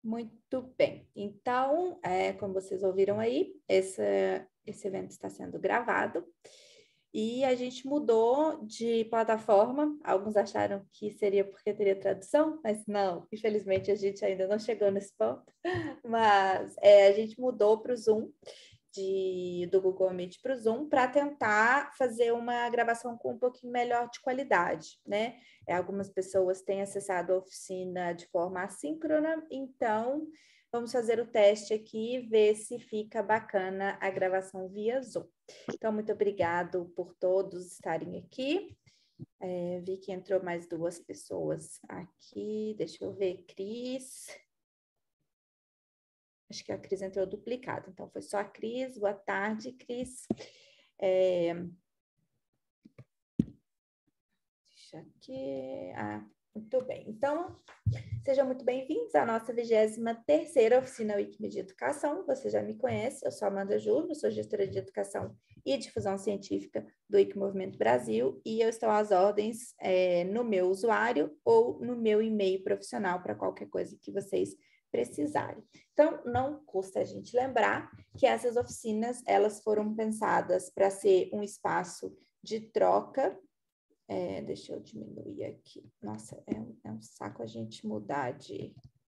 Muito bem. Então, como vocês ouviram aí, esse evento está sendo gravado e a gente mudou de plataforma. Alguns acharam que seria porque teria tradução, mas não, infelizmente a gente ainda não chegou nesse ponto. Mas a gente mudou para o Zoom, do Google Meet para o Zoom, para tentar fazer uma gravação com um pouquinho melhor de qualidade, né? Algumas pessoas têm acessado a oficina de forma assíncrona, então vamos fazer o teste aqui, ver se fica bacana a gravação via Zoom. Então, muito obrigado por todos estarem aqui. Vi que entrou mais 2 pessoas aqui, deixa eu ver, Cris. Acho que a Cris entrou duplicado, então foi só a Cris. Boa tarde, Cris. Deixa aqui. Muito bem. Então, sejam muito bem-vindos à nossa 23ª Oficina Wikimedia Educação. Você já me conhece, eu sou Amanda Júnior, sou gestora de Educação e Difusão Científica do Wikimovimento Brasil e eu estou às ordens no meu usuário ou no meu e-mail profissional para qualquer coisa que vocês precisarem. Então, não custa a gente lembrar que essas oficinas, elas foram pensadas para ser um espaço de troca. Deixa eu diminuir aqui. Nossa, é um saco a gente mudar de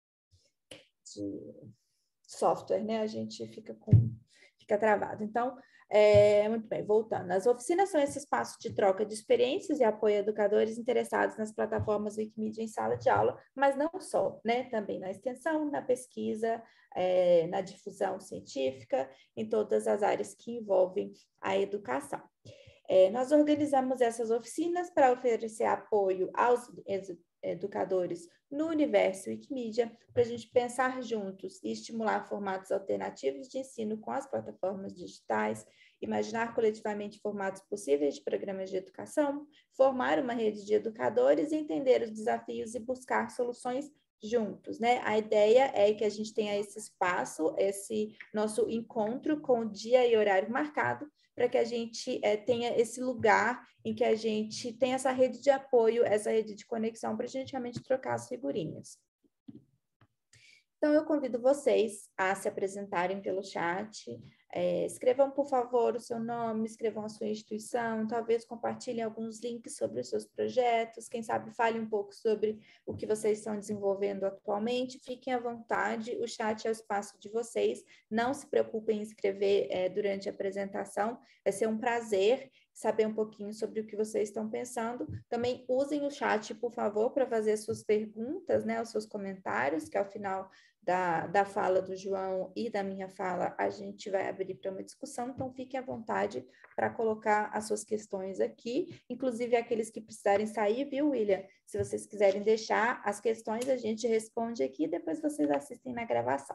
software, né? A gente fica travado. Então, muito bem, voltando. As oficinas são esse espaço de troca de experiências e apoio a educadores interessados nas plataformas Wikimedia em sala de aula, mas não só, né? Também na extensão, na pesquisa, na difusão científica, em todas as áreas que envolvem a educação. Nós organizamos essas oficinas para oferecer apoio aos educadores no universo Wikimedia, para a gente pensar juntos e estimular formatos alternativos de ensino com as plataformas digitais, imaginar coletivamente formatos possíveis de programas de educação, formar uma rede de educadores, entender os desafios e buscar soluções juntos, né? A ideia é que a gente tenha esse espaço, esse nosso encontro com o dia e horário marcado, para que a gente tenha esse lugar em que a gente tem essa rede de apoio, essa rede de conexão, para a gente realmente trocar as figurinhas. Então, eu convido vocês a se apresentarem pelo chat. Escrevam, por favor, o seu nome, escrevam a sua instituição, talvez compartilhem alguns links sobre os seus projetos, quem sabe fale um pouco sobre o que vocês estão desenvolvendo atualmente. Fiquem à vontade, o chat é o espaço de vocês. Não se preocupem em escrever durante a apresentação, vai ser um prazer saber um pouquinho sobre o que vocês estão pensando. Também usem o chat, por favor, para fazer suas perguntas, né, os seus comentários, que ao final da fala do João e da minha fala, a gente vai abrir para uma discussão, então fiquem à vontade para colocar as suas questões aqui, inclusive aqueles que precisarem sair, viu, William? Se vocês quiserem deixar as questões, a gente responde aqui e depois vocês assistem na gravação.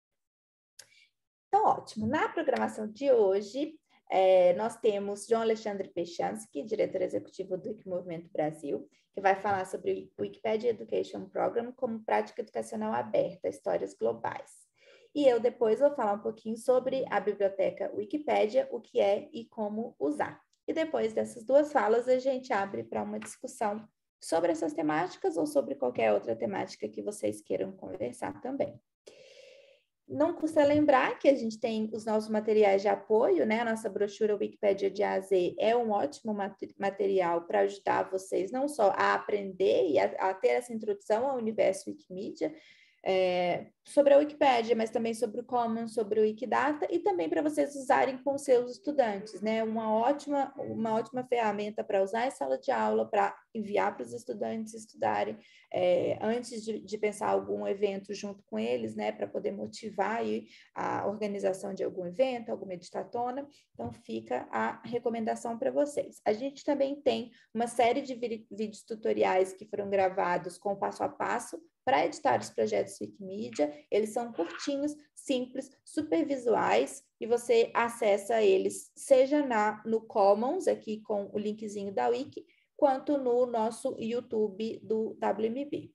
Então, ótimo. Na programação de hoje, nós temos João Alexandre Pechansky, diretor executivo do Wikimovimento Brasil, que vai falar sobre o Wikipedia Education Program como prática educacional aberta, histórias globais. E eu depois vou falar um pouquinho sobre a biblioteca Wikipédia, o que é e como usar. E depois dessas 2 falas, a gente abre para uma discussão sobre essas temáticas ou sobre qualquer outra temática que vocês queiram conversar também. Não custa lembrar que a gente tem os nossos materiais de apoio, né? A nossa brochura Wikipédia de A a Z é um ótimo material para ajudar vocês não só a aprender e a ter essa introdução ao universo Wikimedia, sobre a Wikipédia, mas também sobre o Commons, sobre o Wikidata, e também para vocês usarem com seus estudantes, né? Uma ótima ferramenta para usar em sala de aula, para enviar para os estudantes estudarem, antes de pensar algum evento junto com eles, né? Para poder motivar aí a organização de algum evento, alguma editatona. Então, fica a recomendação para vocês. A gente também tem uma série de vídeos tutoriais que foram gravados com passo a passo para editar os projetos Wikimedia. Eles são curtinhos, simples, super visuais, e você acessa eles seja no Commons, aqui com o linkzinho da Wiki, quanto no nosso YouTube do WMB.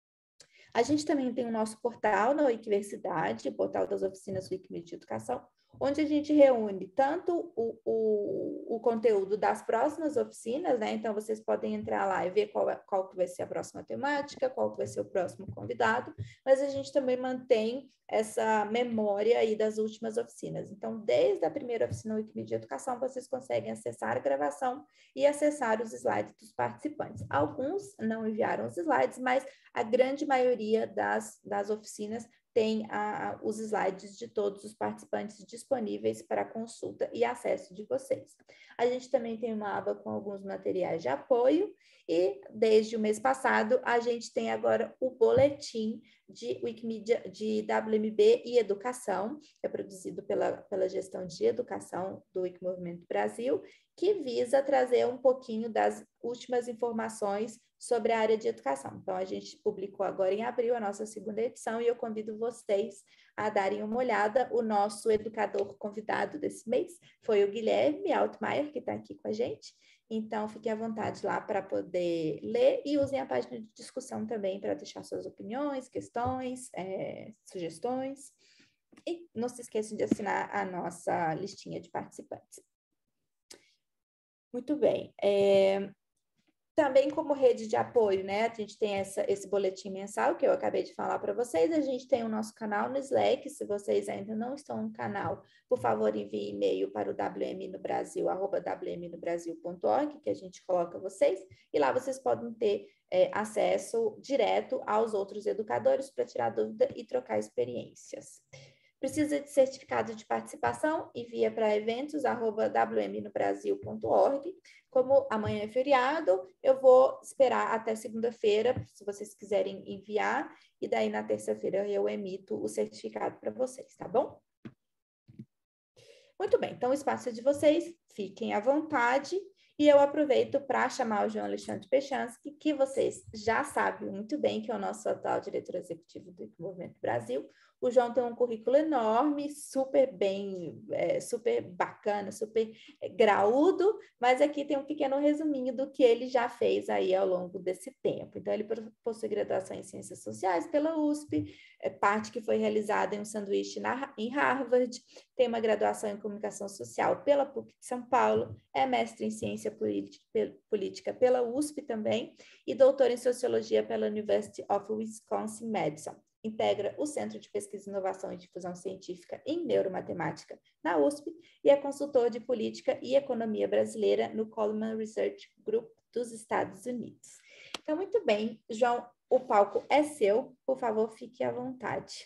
A gente também tem o nosso portal na Wikiversidade, o portal das oficinas Wikimedia Educação, onde a gente reúne tanto o conteúdo das próximas oficinas, né? Então, vocês podem entrar lá e ver qual que vai ser a próxima temática, qual que vai ser o próximo convidado, mas a gente também mantém essa memória aí das últimas oficinas. Então, desde a primeira oficina Wikimedia Educação, vocês conseguem acessar a gravação e acessar os slides dos participantes. Alguns não enviaram os slides, mas a grande maioria das oficinas tem os slides de todos os participantes disponíveis para consulta e acesso de vocês. A gente também tem uma aba com alguns materiais de apoio e, desde o mês passado, a gente tem agora o boletim de Wikimedia, de WMB e Educação, que é produzido pela gestão de educação do Wikimovimento Brasil, que visa trazer um pouquinho das últimas informações sobre a área de educação. Então, a gente publicou agora em abril a nossa segunda edição e eu convido vocês a darem uma olhada. O nosso educador convidado desse mês foi o Guilherme Altmaier, que está aqui com a gente. Então, fiquem à vontade lá para poder ler e usem a página de discussão também para deixar suas opiniões, questões, sugestões. E não se esqueçam de assinar a nossa listinha de participantes. Muito bem. Também como rede de apoio, né? A gente tem esse boletim mensal que eu acabei de falar para vocês. A gente tem o nosso canal no Slack. Se vocês ainda não estão no canal, por favor, envie e-mail para o wmnobrasil@wmnobrasil.org, que a gente coloca vocês. E lá vocês podem ter acesso direto aos outros educadores para tirar dúvida e trocar experiências. Precisa de certificado de participação? Envia para eventos@wmnobrasil.org. Como amanhã é feriado, eu vou esperar até segunda-feira, se vocês quiserem enviar, e daí na terça-feira eu emito o certificado para vocês, tá bom? Muito bem, então o espaço é de vocês, fiquem à vontade. E eu aproveito para chamar o João Alexandre Pechansky, que vocês já sabem muito bem, que é o nosso atual diretor executivo do Movimento Brasil. O João tem um currículo enorme, super bem, super bacana, super graúdo, mas aqui tem um pequeno resuminho do que ele já fez aí ao longo desse tempo. Então, ele possui graduação em Ciências Sociais pela USP, parte que foi realizada em um sanduíche em Harvard, tem uma graduação em Comunicação Social pela PUC de São Paulo, é mestre em Ciência Política pela USP também e doutor em Sociologia pela University of Wisconsin-Madison. Integra o Centro de Pesquisa, Inovação e Difusão Científica em Neuromatemática na USP e é consultor de Política e Economia Brasileira no Coleman Research Group dos Estados Unidos. Então, muito bem, João, o palco é seu, por favor, fique à vontade.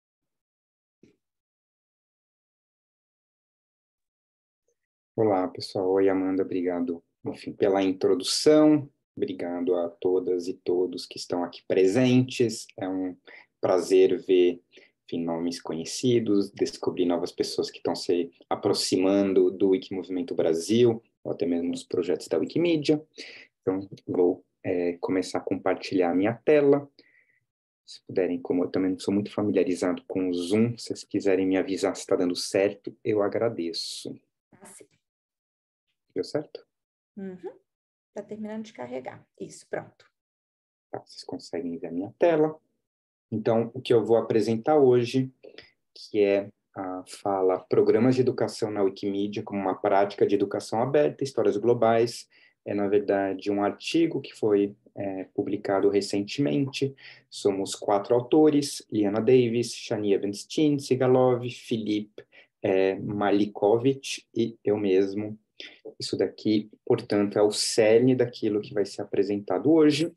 Olá, pessoal. Oi, Amanda. Obrigado, enfim, pela introdução. Obrigado a todas e todos que estão aqui presentes. É um prazer ver, enfim, nomes conhecidos, descobrir novas pessoas que estão se aproximando do Wikimovimento Brasil, ou até mesmo dos projetos da Wikimedia. Então, vou começar a compartilhar a minha tela. Se puderem, como eu também não sou muito familiarizado com o Zoom, se vocês quiserem me avisar se está dando certo, eu agradeço. Sim. Deu certo? Uhum. Tá terminando de carregar. Isso, pronto. Tá, vocês conseguem ver a minha tela. Então, o que eu vou apresentar hoje, que é a fala Programas de Educação na Wikimedia como uma prática de educação aberta, histórias globais, é, na verdade, um artigo que foi publicado recentemente. Somos 4 autores, Liana Davis, Shania Venstein, Sigalov, Filipe Malikovic e eu mesmo. Isso daqui, portanto, é o cerne daquilo que vai ser apresentado hoje.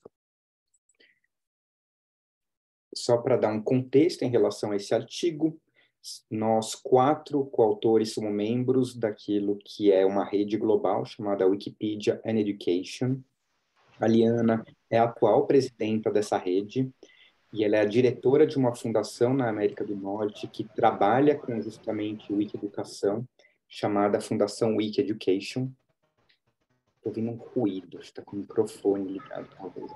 Só para dar um contexto em relação a esse artigo, nós 4 coautores somos membros daquilo que é uma rede global chamada Wikipedia and Education. A Liana é a atual presidenta dessa rede e ela é a diretora de uma fundação na América do Norte que trabalha com justamente Wiki-educação, chamada Fundação Wiki Education. Estou ouvindo um ruído, está com o microfone ligado, talvez.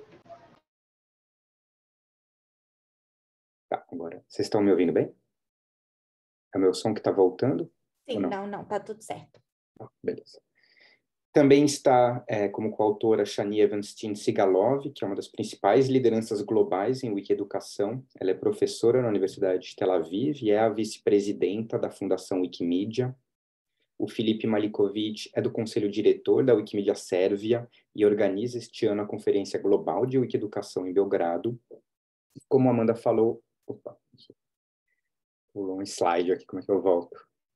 Tá, agora. Vocês estão me ouvindo bem? É o meu som que está voltando? Sim, não, tá tudo certo. Ah, beleza. Também está como coautora Shani Evanstein-Sigalov, que é uma das principais lideranças globais em Wikieducação. Ela é professora na Universidade de Tel Aviv e é a vice-presidenta da Fundação Wikimedia. O Filipe Malikovic é do conselho diretor da Wikimedia Sérvia e organiza este ano a Conferência Global de Wikieducação em Belgrado. Como a Amanda falou... Opa, pulou um slide aqui, como é que eu volto?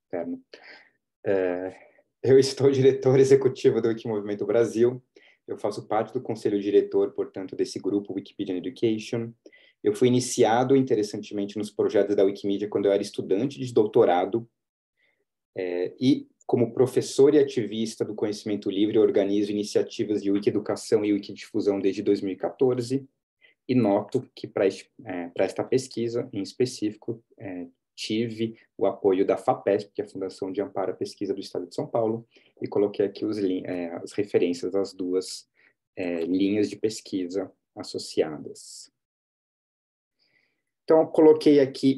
Eu estou diretor executivo do Wikimovimento Brasil. Eu faço parte do conselho diretor, portanto, desse grupo Wikipedia Education. Eu fui iniciado, interessantemente, nos projetos da Wikimedia quando eu era estudante de doutorado. E, como professor e ativista do conhecimento livre, eu organizo iniciativas de Wikieducação e Wikidifusão desde 2014. E noto que, para esta pesquisa, em específico, tive o apoio da FAPESP, que é a Fundação de Amparo à Pesquisa do Estado de São Paulo, e coloquei aqui as referências das duas linhas de pesquisa associadas. Então, eu coloquei aqui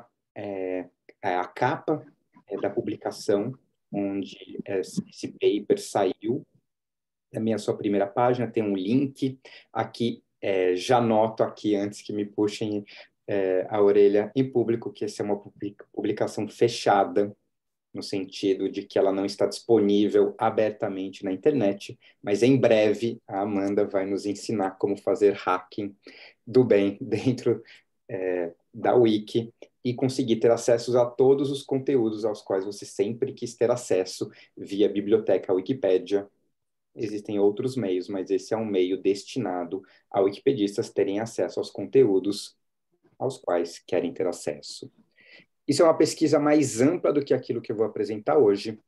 a capa da publicação, onde esse paper saiu. Também a sua primeira página tem um link. Aqui, já noto aqui, antes que me puxem a orelha em público, que essa é uma publicação fechada, no sentido de que ela não está disponível abertamente na internet, mas em breve a Amanda vai nos ensinar como fazer hacking do bem dentro da Wiki e conseguir ter acesso a todos os conteúdos aos quais você sempre quis ter acesso via biblioteca Wikipédia. Existem outros meios, mas esse é um meio destinado a wikipedistas terem acesso aos conteúdos aos quais querem ter acesso. Isso é uma pesquisa mais ampla do que aquilo que eu vou apresentar hoje.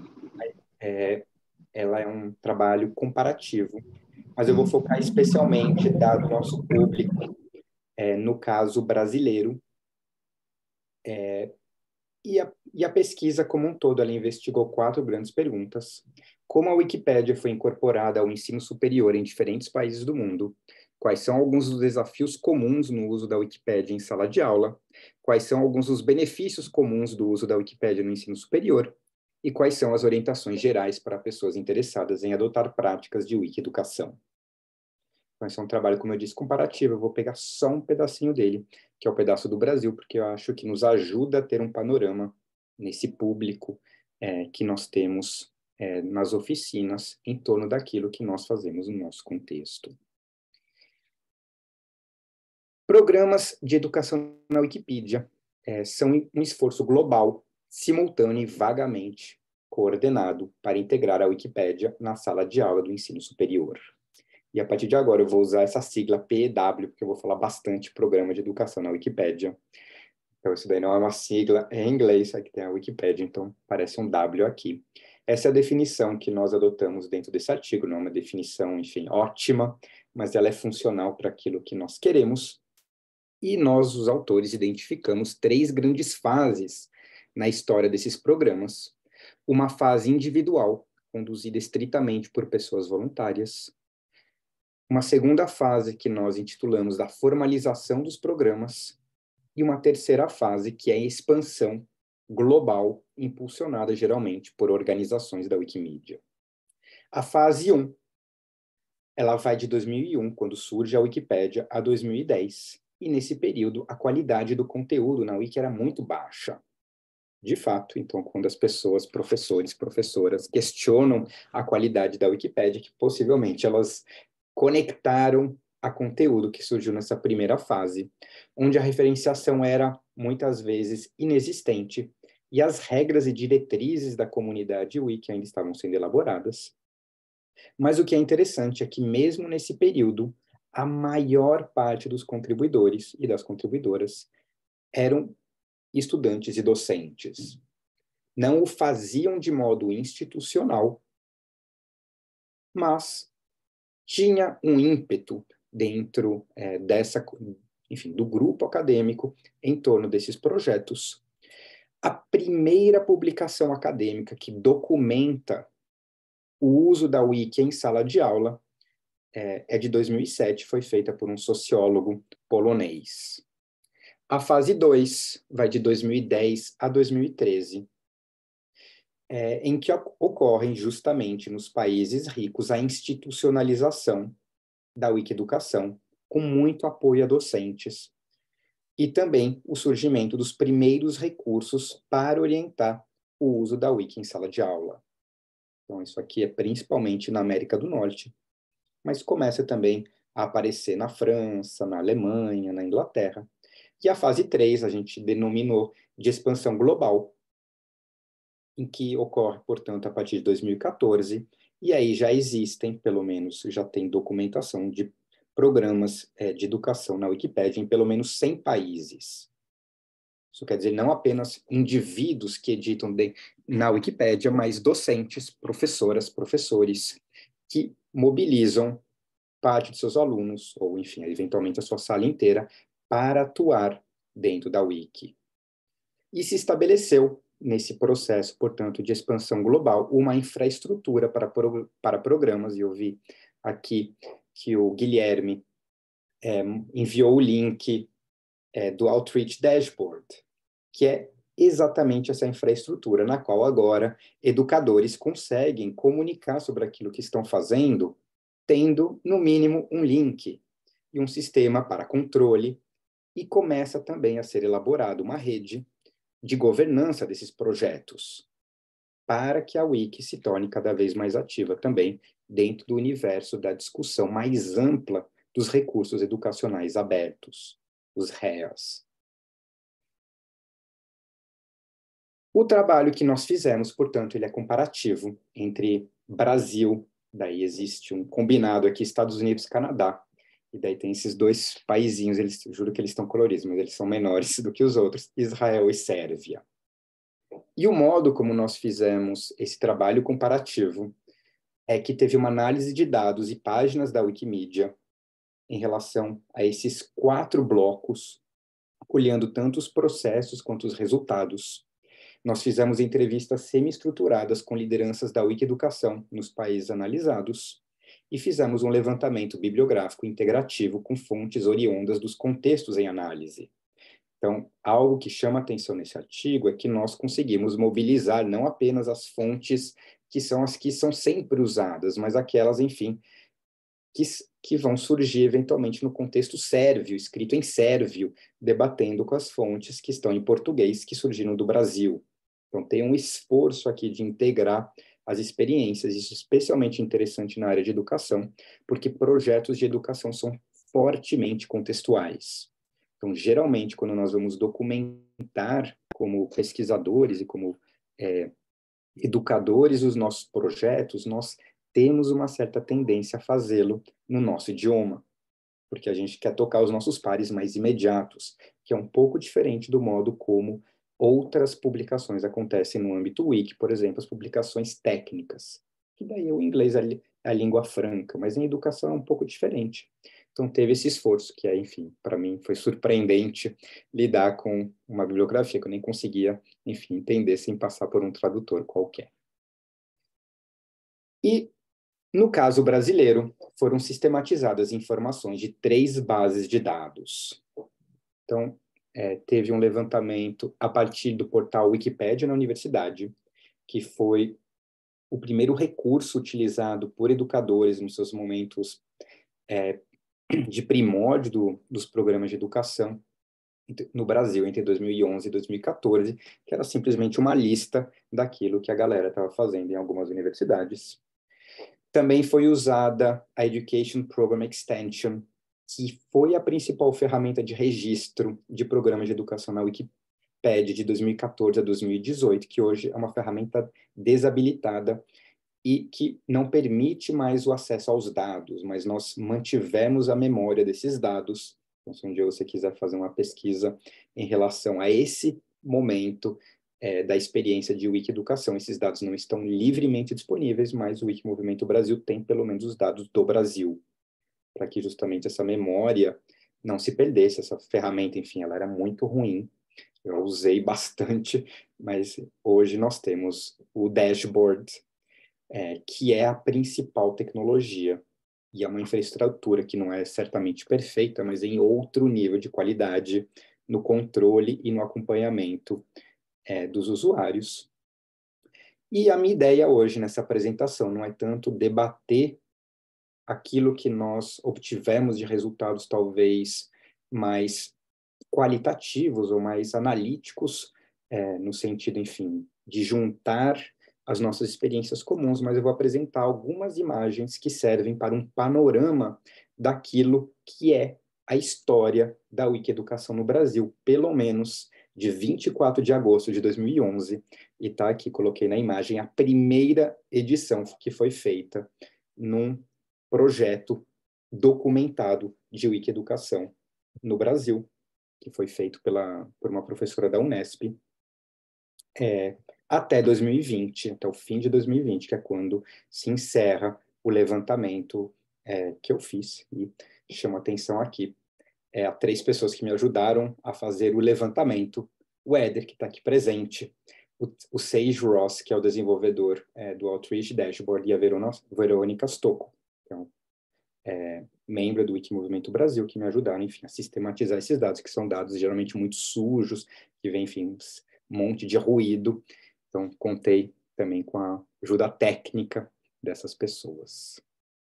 Ela é um trabalho comparativo, mas eu vou focar especialmente, dado o nosso público, no caso brasileiro. E a pesquisa como um todo, ela investigou 4 grandes perguntas. Como a Wikipédia foi incorporada ao ensino superior em diferentes países do mundo? Quais são alguns dos desafios comuns no uso da Wikipédia em sala de aula? Quais são alguns dos benefícios comuns do uso da Wikipédia no ensino superior? E quais são as orientações gerais para pessoas interessadas em adotar práticas de Wikieducação? Então, esse é um trabalho, como eu disse, comparativo. Eu vou pegar só um pedacinho dele, que é o pedaço do Brasil, porque eu acho que nos ajuda a ter um panorama nesse público que nós temos nas oficinas em torno daquilo que nós fazemos no nosso contexto. Programas de educação na Wikipedia são um esforço global, simultâneo e vagamente coordenado para integrar a Wikipédia na sala de aula do ensino superior. E a partir de agora eu vou usar essa sigla PEW, porque eu vou falar bastante programa de educação na Wikipédia. Então isso daí não é uma sigla em inglês, aqui tem a Wikipédia, então parece um W aqui. Essa é a definição que nós adotamos dentro desse artigo, não é uma definição, enfim, ótima, mas ela é funcional para aquilo que nós queremos. E nós, os autores, identificamos 3 grandes fases na história desses programas. Uma fase individual, conduzida estritamente por pessoas voluntárias. Uma segunda fase que nós intitulamos da formalização dos programas. E uma terceira fase, que é a expansão global, impulsionada geralmente por organizações da Wikimedia. A fase 1, ela vai de 2001, quando surge a Wikipédia, a 2010. E nesse período, a qualidade do conteúdo na Wiki era muito baixa. De fato, então, quando as pessoas, professores, professoras, questionam a qualidade da Wikipédia, que possivelmente elas conectaram a conteúdo que surgiu nessa primeira fase, onde a referenciação era, muitas vezes, inexistente, e as regras e diretrizes da comunidade Wiki ainda estavam sendo elaboradas. Mas o que é interessante é que, mesmo nesse período, a maior parte dos contribuidores e das contribuidoras eram estudantes e docentes. Não o faziam de modo institucional, mas tinha um ímpeto dentro do grupo acadêmico em torno desses projetos. A primeira publicação acadêmica que documenta o uso da Wiki em sala de aula é de 2007, foi feita por um sociólogo polonês. A fase 2 vai de 2010 a 2013. em que ocorrem justamente nos países ricos a institucionalização da Wikieducação, com muito apoio a docentes, e também o surgimento dos primeiros recursos para orientar o uso da Wiki em sala de aula. Então, isso aqui é principalmente na América do Norte, mas começa também a aparecer na França, na Alemanha, na Inglaterra. E a fase 3 a gente denominou de expansão global, em que ocorre, portanto, a partir de 2014, e aí já existem, pelo menos, já tem documentação de programas de educação na Wikipédia em pelo menos 100 países. Isso quer dizer não apenas indivíduos que editam na Wikipédia, mas docentes, professoras, professores, que mobilizam parte de seus alunos, ou enfim, eventualmente a sua sala inteira, para atuar dentro da Wiki. E se estabeleceu, nesse processo, portanto, de expansão global, uma infraestrutura para programas, e eu vi aqui que o Guilherme enviou o link do Outreach Dashboard, que é exatamente essa infraestrutura na qual agora educadores conseguem comunicar sobre aquilo que estão fazendo, tendo, no mínimo, um link e um sistema para controle, e começa também a ser elaborada uma rede de governança desses projetos, para que a Wiki se torne cada vez mais ativa também dentro do universo da discussão mais ampla dos recursos educacionais abertos, os REAs. O trabalho que nós fizemos, portanto, ele é comparativo entre Brasil, daí existe um combinado aqui, Estados Unidos e Canadá, e daí tem esses dois paizinhos, eles, juro que eles estão coloridos, mas eles são menores do que os outros, Israel e Sérvia. E o modo como nós fizemos esse trabalho comparativo é que teve uma análise de dados e páginas da Wikimedia em relação a esses 4 blocos, olhando tanto os processos quanto os resultados. Nós fizemos entrevistas semi-estruturadas com lideranças da Wikieducação nos países analisados e fizemos um levantamento bibliográfico integrativo com fontes oriundas dos contextos em análise. Então, algo que chama atenção nesse artigo é que nós conseguimos mobilizar não apenas as fontes que são as que são sempre usadas, mas aquelas, enfim, que vão surgir eventualmente no contexto sérvio, escrito em sérvio, debatendo com as fontes que estão em português, que surgiram do Brasil. Então, tem um esforço aqui de integrar as experiências, isso é especialmente interessante na área de educação, porque projetos de educação são fortemente contextuais. Então, geralmente, quando nós vamos documentar como pesquisadores e como educadores os nossos projetos, nós temos uma certa tendência a fazê-lo no nosso idioma, porque a gente quer tocar os nossos pares mais imediatos, que é um pouco diferente do modo como outras publicações acontecem no âmbito wiki, por exemplo, as publicações técnicas, que daí o inglês é a língua franca, mas em educação é um pouco diferente. Então teve esse esforço, que é, enfim, para mim foi surpreendente lidar com uma bibliografia que eu nem conseguia, enfim, entender sem passar por um tradutor qualquer. E no caso brasileiro, foram sistematizadas informações de 3 bases de dados. Então, teve um levantamento a partir do portal Wikipédia na universidade, que foi o primeiro recurso utilizado por educadores nos seus momentos de primórdio dos programas de educação no Brasil entre 2011 e 2014, que era simplesmente uma lista daquilo que a galera estava fazendo em algumas universidades. Também foi usada a Education Program Extension, que foi a principal ferramenta de registro de programas de educação na Wikipédia de 2014 a 2018, que hoje é uma ferramenta desabilitada e que não permite mais o acesso aos dados, mas nós mantivemos a memória desses dados. Então, se um dia você quiser fazer uma pesquisa em relação a esse momento da experiência de Wikieducação, esses dados não estão livremente disponíveis, mas o Wikimovimento Brasil tem pelo menos os dados do Brasil, para que justamente essa memória não se perdesse. Essa ferramenta, enfim, ela era muito ruim, eu a usei bastante, mas hoje nós temos o dashboard, que é a principal tecnologia, e é uma infraestrutura que não é certamente perfeita, mas em outro nível de qualidade no controle e no acompanhamento dos usuários. E a minha ideia hoje nessa apresentação não é tanto debater aquilo que nós obtivemos de resultados talvez mais qualitativos ou mais analíticos, no sentido, enfim, de juntar as nossas experiências comuns, mas eu vou apresentar algumas imagens que servem para um panorama daquilo que é a história da Wikieducação no Brasil, pelo menos de 24 de agosto de 2011, e tá aqui, coloquei na imagem a primeira edição que foi feita num projeto documentado de Wikieducação no Brasil, que foi feito por uma professora da Unesp, até 2020, até o fim de 2020, que é quando se encerra o levantamento que eu fiz. E chamo atenção aqui a 3 pessoas que me ajudaram a fazer o levantamento. O Éder, que está aqui presente, o Sage Ross, que é o desenvolvedor do Outreach Dashboard, e a Verônica Stocco, então, membro do Wikimovimento Brasil, que me ajudaram, enfim, a sistematizar esses dados, que são dados geralmente muito sujos, que vem, enfim, um monte de ruído. Então, contei também com a ajuda técnica dessas pessoas.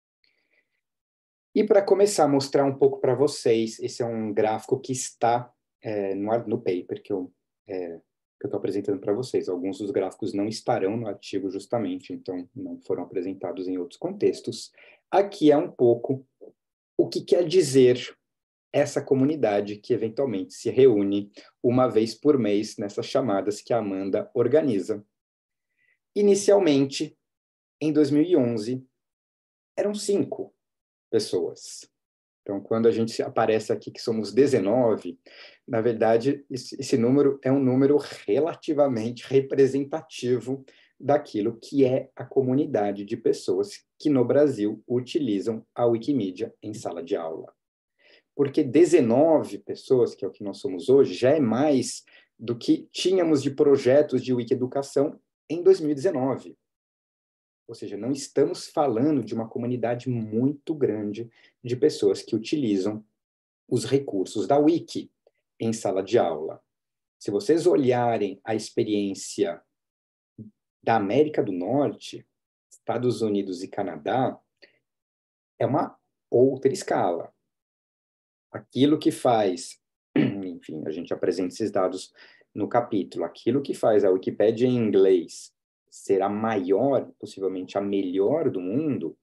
E para começar a mostrar um pouco para vocês, esse é um gráfico que está no paper que eu estou apresentando para vocês. Alguns dos gráficos não estarão no artigo justamente, então não foram apresentados em outros contextos. Aqui é um pouco o que quer dizer essa comunidade que eventualmente se reúne uma vez por mês nessas chamadas que a Amanda organiza. Inicialmente, em 2011, eram 5 pessoas. Então, quando a gente aparece aqui que somos 19, na verdade, esse número é um número relativamente representativo daquilo que é a comunidade de pessoas que no Brasil utilizam a Wikimedia em sala de aula. Porque 19 pessoas, que é o que nós somos hoje, já é mais do que tínhamos de projetos de Wikieducação em 2019. Ou seja, não estamos falando de uma comunidade muito grande de pessoas que utilizam os recursos da Wiki em sala de aula. Se vocês olharem a experiência da América do Norte, Estados Unidos e Canadá, é uma outra escala. Aquilo que faz, enfim, a gente apresenta esses dados no capítulo, aquilo que faz a Wikipédia em inglês ser a maior, possivelmente a melhor do mundo,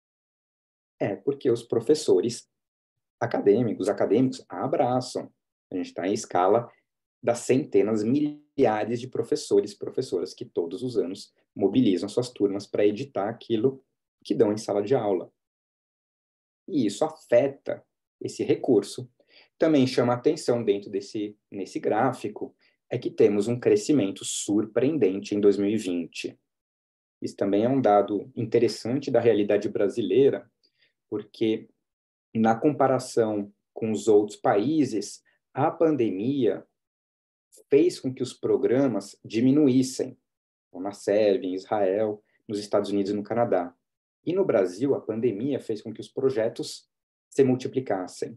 é porque os professores acadêmicos a abraçam. A gente está em escala das centenas, milhares de professores e professoras que todos os anos mobilizam suas turmas para editar aquilo que dão em sala de aula. E isso afeta esse recurso. Também chama atenção nesse gráfico é que temos um crescimento surpreendente em 2020. Isso também é um dado interessante da realidade brasileira, porque na comparação com os outros países, a pandemia fez com que os programas diminuíssem, então, na Sérvia, em Israel, nos Estados Unidos e no Canadá. E no Brasil, a pandemia fez com que os projetos se multiplicassem.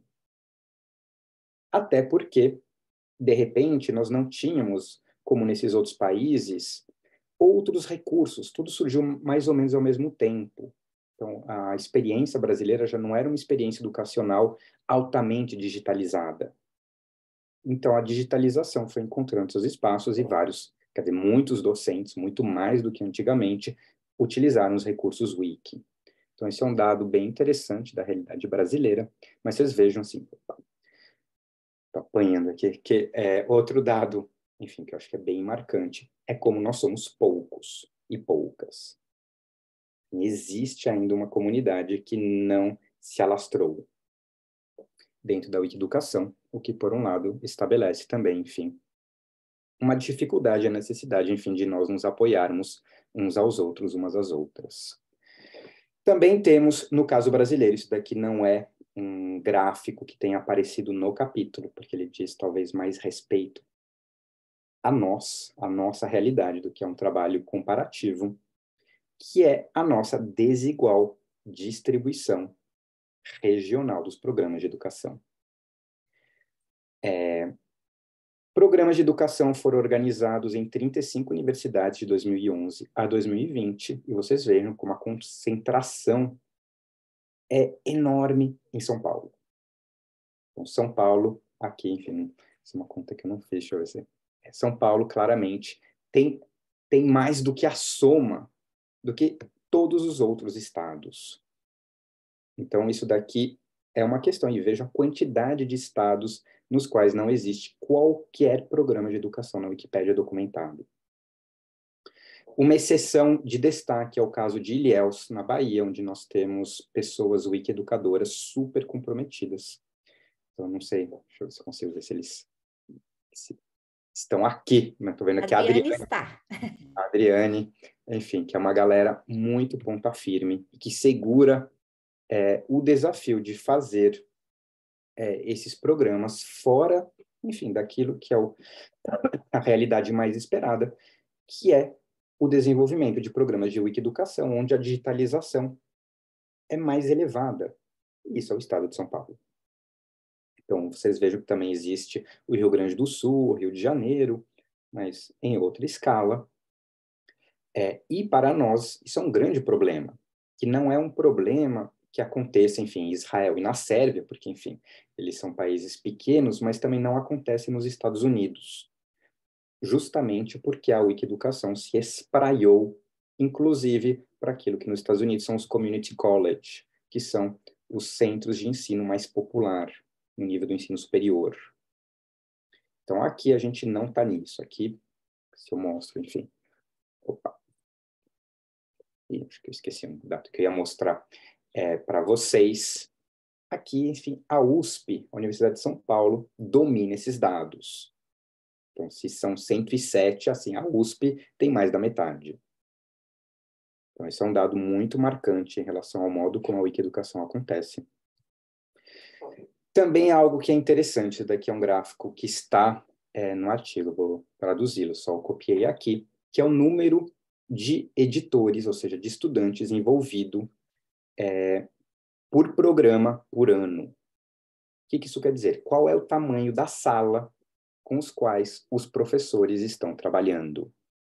Até porque, de repente, nós não tínhamos, como nesses outros países, outros recursos, tudo surgiu mais ou menos ao mesmo tempo. Então, a experiência brasileira já não era uma experiência educacional altamente digitalizada. Então, a digitalização foi encontrando seus espaços e muitos docentes, muito mais do que antigamente, utilizaram os recursos Wiki. Então, esse é um dado bem interessante da realidade brasileira, mas vocês vejam assim, estou apanhando aqui, que é outro dado, enfim, que eu acho que é bem marcante, é como nós somos poucos e poucas. Existe ainda uma comunidade que não se alastrou dentro da Wikieducação, o que, por um lado, estabelece também, enfim, uma dificuldade, a necessidade, enfim, de nós nos apoiarmos uns aos outros, umas às outras. Também temos, no caso brasileiro, isso daqui não é um gráfico que tenha aparecido no capítulo, porque ele diz talvez mais respeito a nossa realidade, do que é um trabalho comparativo, que é a nossa desigual distribuição regional dos programas de educação. Programas de educação foram organizados em 35 universidades de 2011 a 2020, e vocês vejam como a concentração é enorme em São Paulo. Então, São Paulo, aqui, enfim, essa é uma conta que eu não fiz, deixa eu ver se... São Paulo, claramente, tem mais do que a soma do que todos os outros estados. Então, isso daqui é uma questão, e veja a quantidade de estados nos quais não existe qualquer programa de educação na Wikipédia documentado. Uma exceção de destaque é o caso de Ilhéus, na Bahia, onde nós temos pessoas wiki-educadoras super comprometidas. Então, não sei, deixa eu ver se eu consigo ver se eles estão aqui. Estou vendo aqui a Adriane está. A Adriane, enfim, que é uma galera muito ponta firme, que segura o desafio de fazer esses programas fora, enfim, daquilo que é a realidade mais esperada, que é o desenvolvimento de programas de wiki-educação, onde a digitalização é mais elevada. Isso é o estado de São Paulo. Então, vocês vejam que também existe o Rio Grande do Sul, o Rio de Janeiro, mas em outra escala. E para nós, isso é um grande problema, que não é um problema que aconteça, enfim, em Israel e na Sérvia, porque, enfim, eles são países pequenos, mas também não acontece nos Estados Unidos, justamente porque a Wikieducação se espraiou, inclusive, para aquilo que nos Estados Unidos são os community college, que são os centros de ensino mais popular, no nível do ensino superior. Então, aqui a gente não está nisso. Aqui, se eu mostro, enfim... Opa! Acho que eu esqueci um dado que eu ia mostrar para vocês. Aqui, enfim, a USP, a Universidade de São Paulo, domina esses dados. Então, se são 107, assim, a USP tem mais da metade. Então, esse é um dado muito marcante em relação ao modo como a Wikieducação acontece. Também algo que é interessante, esse daqui é um gráfico que está no artigo, vou traduzi-lo, só copiei aqui, que é o número de editores, ou seja, de estudantes envolvidos por programa por ano. O que isso quer dizer? Qual é o tamanho da sala com os quais os professores estão trabalhando?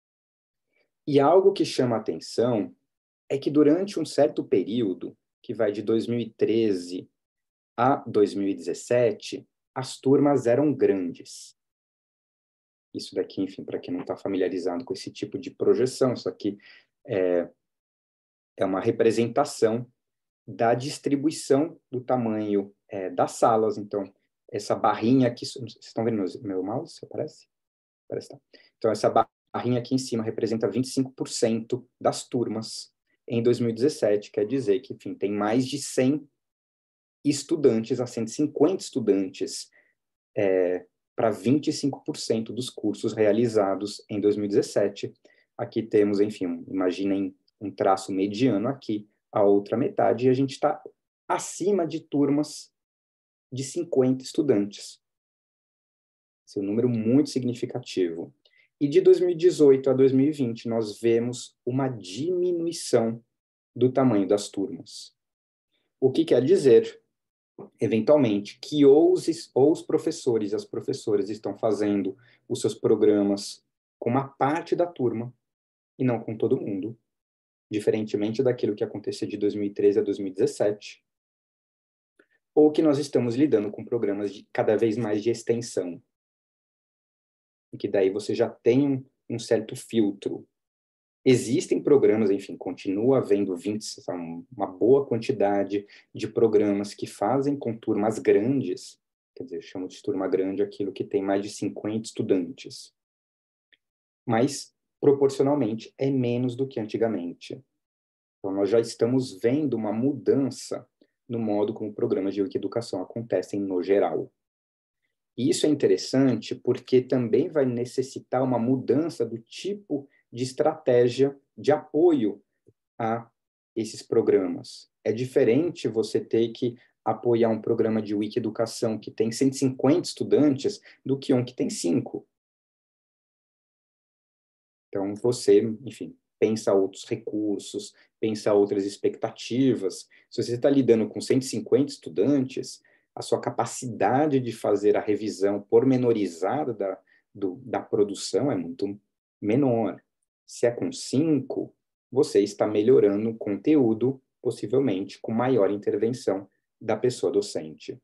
E algo que chama a atenção é que durante um certo período, que vai de 2013 a 2017, as turmas eram grandes. Isso daqui, enfim, para quem não está familiarizado com esse tipo de projeção, isso aqui é uma representação da distribuição do tamanho das salas. Então, essa barrinha aqui, vocês estão vendo meu mouse, aparece? Parece que tá. Então, essa barrinha aqui em cima representa 25% das turmas em 2017, quer dizer que, enfim, tem mais de 100 estudantes, a 150 estudantes para 25% dos cursos realizados em 2017. Aqui temos, enfim, imaginem um traço mediano aqui, a outra metade, e a gente está acima de turmas de 50 estudantes. Esse é um número muito significativo. E de 2018 a 2020, nós vemos uma diminuição do tamanho das turmas. O que quer dizer, eventualmente, que ou os professores e as professoras estão fazendo os seus programas com uma parte da turma e não com todo mundo, diferentemente daquilo que acontecia de 2013 a 2017, ou que nós estamos lidando com programas cada vez mais de extensão, e que daí você já tem um certo filtro. Existem programas, enfim, continua havendo uma boa quantidade de programas que fazem com turmas grandes, quer dizer, eu chamo de turma grande aquilo que tem mais de 50 estudantes, mas, proporcionalmente, é menos do que antigamente. Então, nós já estamos vendo uma mudança no modo como programas de wikieducação acontecem no geral. E isso é interessante porque também vai necessitar uma mudança do tipo de estratégia de apoio a esses programas. É diferente você ter que apoiar um programa de wikieducação que tem 150 estudantes do que um que tem 5. Então, você, enfim, pensa outros recursos, pensa outras expectativas. Se você está lidando com 150 estudantes, a sua capacidade de fazer a revisão pormenorizada da produção é muito menor. Se é com 5, você está melhorando o conteúdo, possivelmente com maior intervenção da pessoa docente.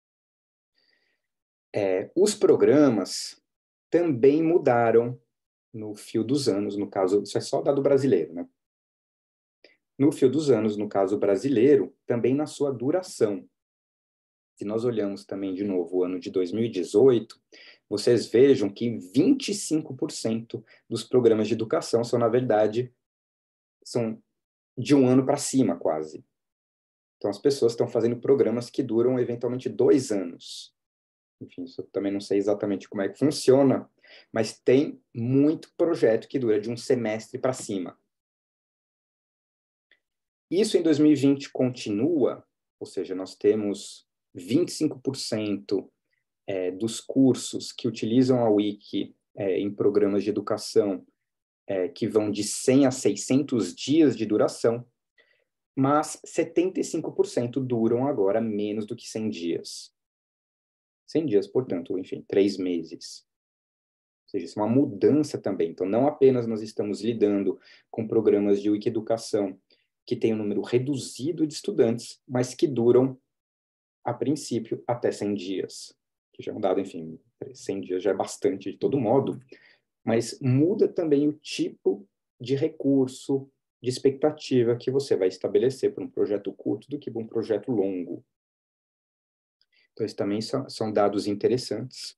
Os programas também mudaram no fio dos anos, no caso, isso é só dado brasileiro, né? No fio dos anos, no caso brasileiro, também na sua duração. Se nós olhamos também, de novo, o ano de 2018, vocês vejam que 25% dos programas de educação são, na verdade, são de um ano para cima, quase. Então, as pessoas estão fazendo programas que duram, eventualmente, 2 anos. Enfim, isso eu também não sei exatamente como é que funciona, mas tem muito projeto que dura de um semestre para cima. Isso em 2020 continua, ou seja, nós temos 25% dos cursos que utilizam a Wiki em programas de educação que vão de 100 a 600 dias de duração, mas 75% duram agora menos do que 100 dias. 100 dias, portanto, enfim, 3 meses. Ou seja, isso é uma mudança também. Então, não apenas nós estamos lidando com programas de Wiki-educação que têm um número reduzido de estudantes, mas que duram, a princípio, até 100 dias. Que já é um dado, enfim, 100 dias já é bastante de todo modo, mas muda também o tipo de recurso, de expectativa que você vai estabelecer para um projeto curto do que para um projeto longo. Então, esses também são dados interessantes.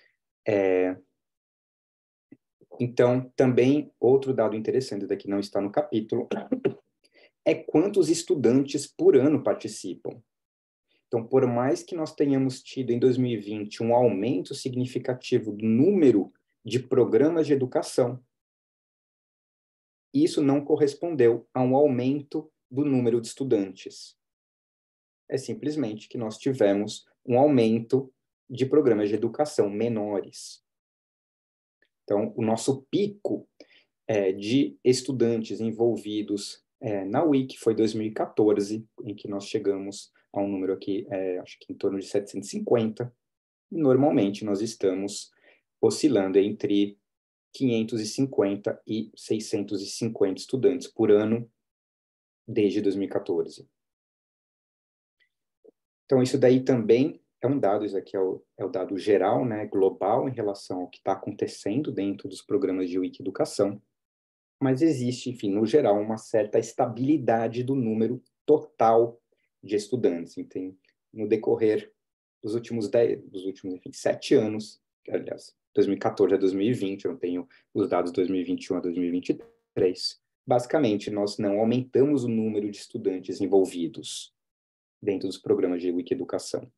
Então, também, outro dado interessante daqui não está no capítulo, é quantos estudantes por ano participam. Então, por mais que nós tenhamos tido em 2020 um aumento significativo do número de programas de educação, isso não correspondeu a um aumento do número de estudantes. É simplesmente que nós tivemos um aumento de programas de educação menores. Então, o nosso pico de estudantes envolvidos na Wiki foi 2014, em que nós chegamos a um número aqui, acho que em torno de 750, e normalmente nós estamos oscilando entre 550 e 650 estudantes por ano desde 2014. Então, isso daí também é um dado, isso aqui é o dado geral, né, global, em relação ao que está acontecendo dentro dos programas de Wiki-educação, mas existe, enfim, no geral, uma certa estabilidade do número total de estudantes. Então, no decorrer dos últimos 7 anos, aliás, 2014 a 2020, eu não tenho os dados de 2021 a 2023, basicamente, nós não aumentamos o número de estudantes envolvidos dentro dos programas de Wiki-educação.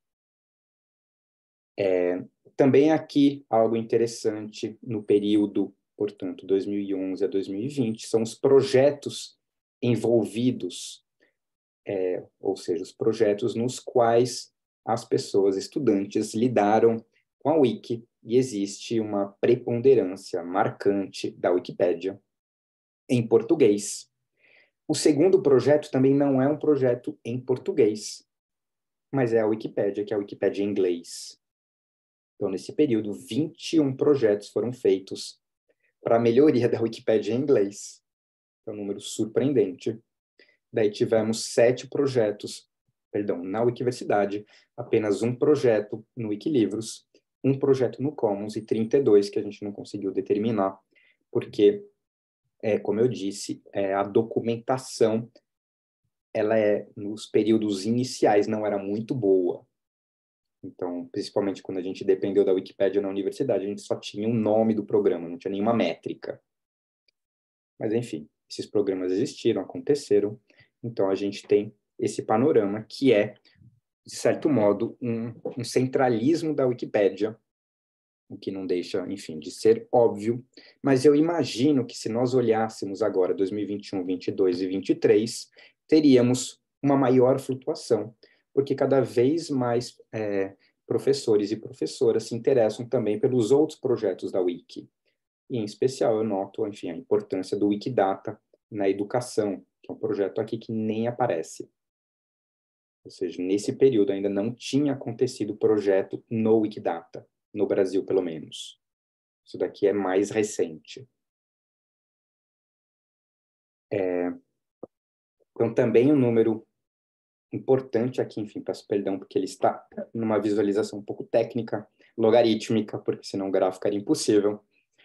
Também aqui, algo interessante no período, portanto, 2011 a 2020, são os projetos envolvidos, ou seja, os projetos nos quais as pessoas, estudantes, lidaram com a Wiki, e existe uma preponderância marcante da Wikipédia em português. O segundo projeto também não é um projeto em português, mas é a Wikipédia, que é a Wikipédia em inglês. Então, nesse período, 21 projetos foram feitos para a melhoria da Wikipédia em inglês. É um número surpreendente. Daí tivemos 7 projetos, na Wikiversidade, apenas um projeto no Wikilivros, um projeto no Commons e 32 que a gente não conseguiu determinar, porque, como eu disse, a documentação, ela nos períodos iniciais não era muito boa. Então, principalmente quando a gente dependeu da Wikipédia na universidade, a gente só tinha o nome do programa, não tinha nenhuma métrica. Mas, enfim, esses programas existiram, aconteceram, então a gente tem esse panorama que é, de certo modo, um centralismo da Wikipédia, o que não deixa, enfim, de ser óbvio, mas eu imagino que se nós olhássemos agora 2021, 22 e 23, teríamos uma maior flutuação, porque cada vez mais professores e professoras se interessam também pelos outros projetos da Wiki. E, em especial, eu noto, enfim, a importância do Wikidata na educação, que é um projeto aqui que nem aparece. Ou seja, nesse período ainda não tinha acontecido projeto no Wikidata, no Brasil, pelo menos. Isso daqui é mais recente. Então, também um número importante aqui, enfim, peço perdão, porque ele está numa visualização um pouco técnica, logarítmica, porque senão o gráfico era impossível.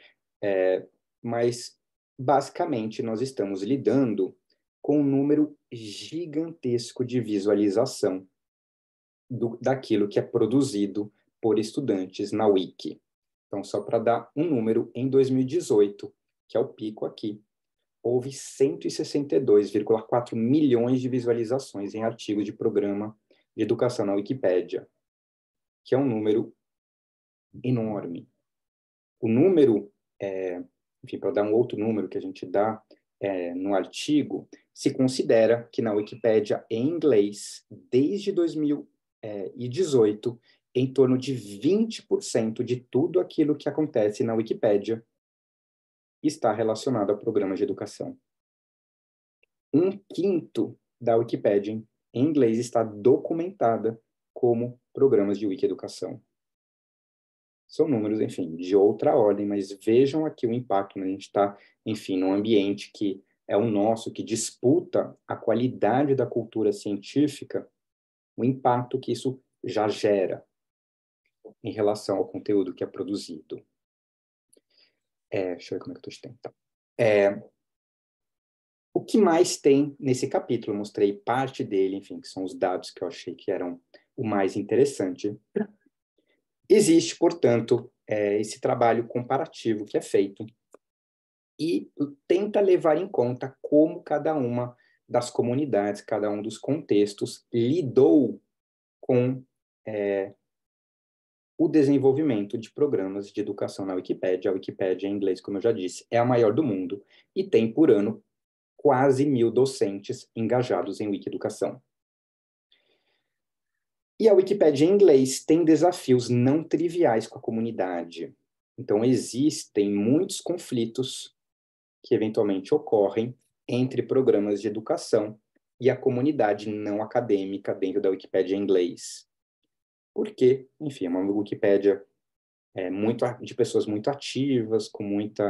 Mas, basicamente, nós estamos lidando com um número gigantesco de visualização daquilo que é produzido por estudantes na Wiki. Então, só para dar um número, em 2018, que é o pico aqui, houve 162,4 milhões de visualizações em artigos de programa de educação na Wikipédia, que é um número enorme. O número, enfim, para dar um outro número que a gente dá no artigo, se considera que na Wikipédia em inglês, desde 2018, em torno de 20% de tudo aquilo que acontece na Wikipédia está relacionado a programas de educação. 1/5 da Wikipédia em inglês está documentada como programas de Wiki-educação. São números, enfim, de outra ordem, mas vejam aqui o impacto, né? A gente está, enfim, num ambiente que é o nosso, que disputa a qualidade da cultura científica, o impacto que isso já gera em relação ao conteúdo que é produzido. Deixa eu ver como é que eu estou de tempo. Tá. O que mais tem nesse capítulo? Eu mostrei parte dele, enfim, que são os dados que eu achei que eram o mais interessante. Existe, portanto, esse trabalho comparativo que é feito e tenta levar em conta como cada uma das comunidades, cada um dos contextos lidou com o desenvolvimento de programas de educação na Wikipédia. A Wikipédia, em inglês, como eu já disse, é a maior do mundo e tem, por ano, quase 1.000 docentes engajados em Wiki-educação. E a Wikipédia em inglês tem desafios não triviais com a comunidade. Então, existem muitos conflitos que eventualmente ocorrem entre programas de educação e a comunidade não acadêmica dentro da Wikipédia em inglês. Porque, enfim, é uma Wikipédia de pessoas muito ativas, com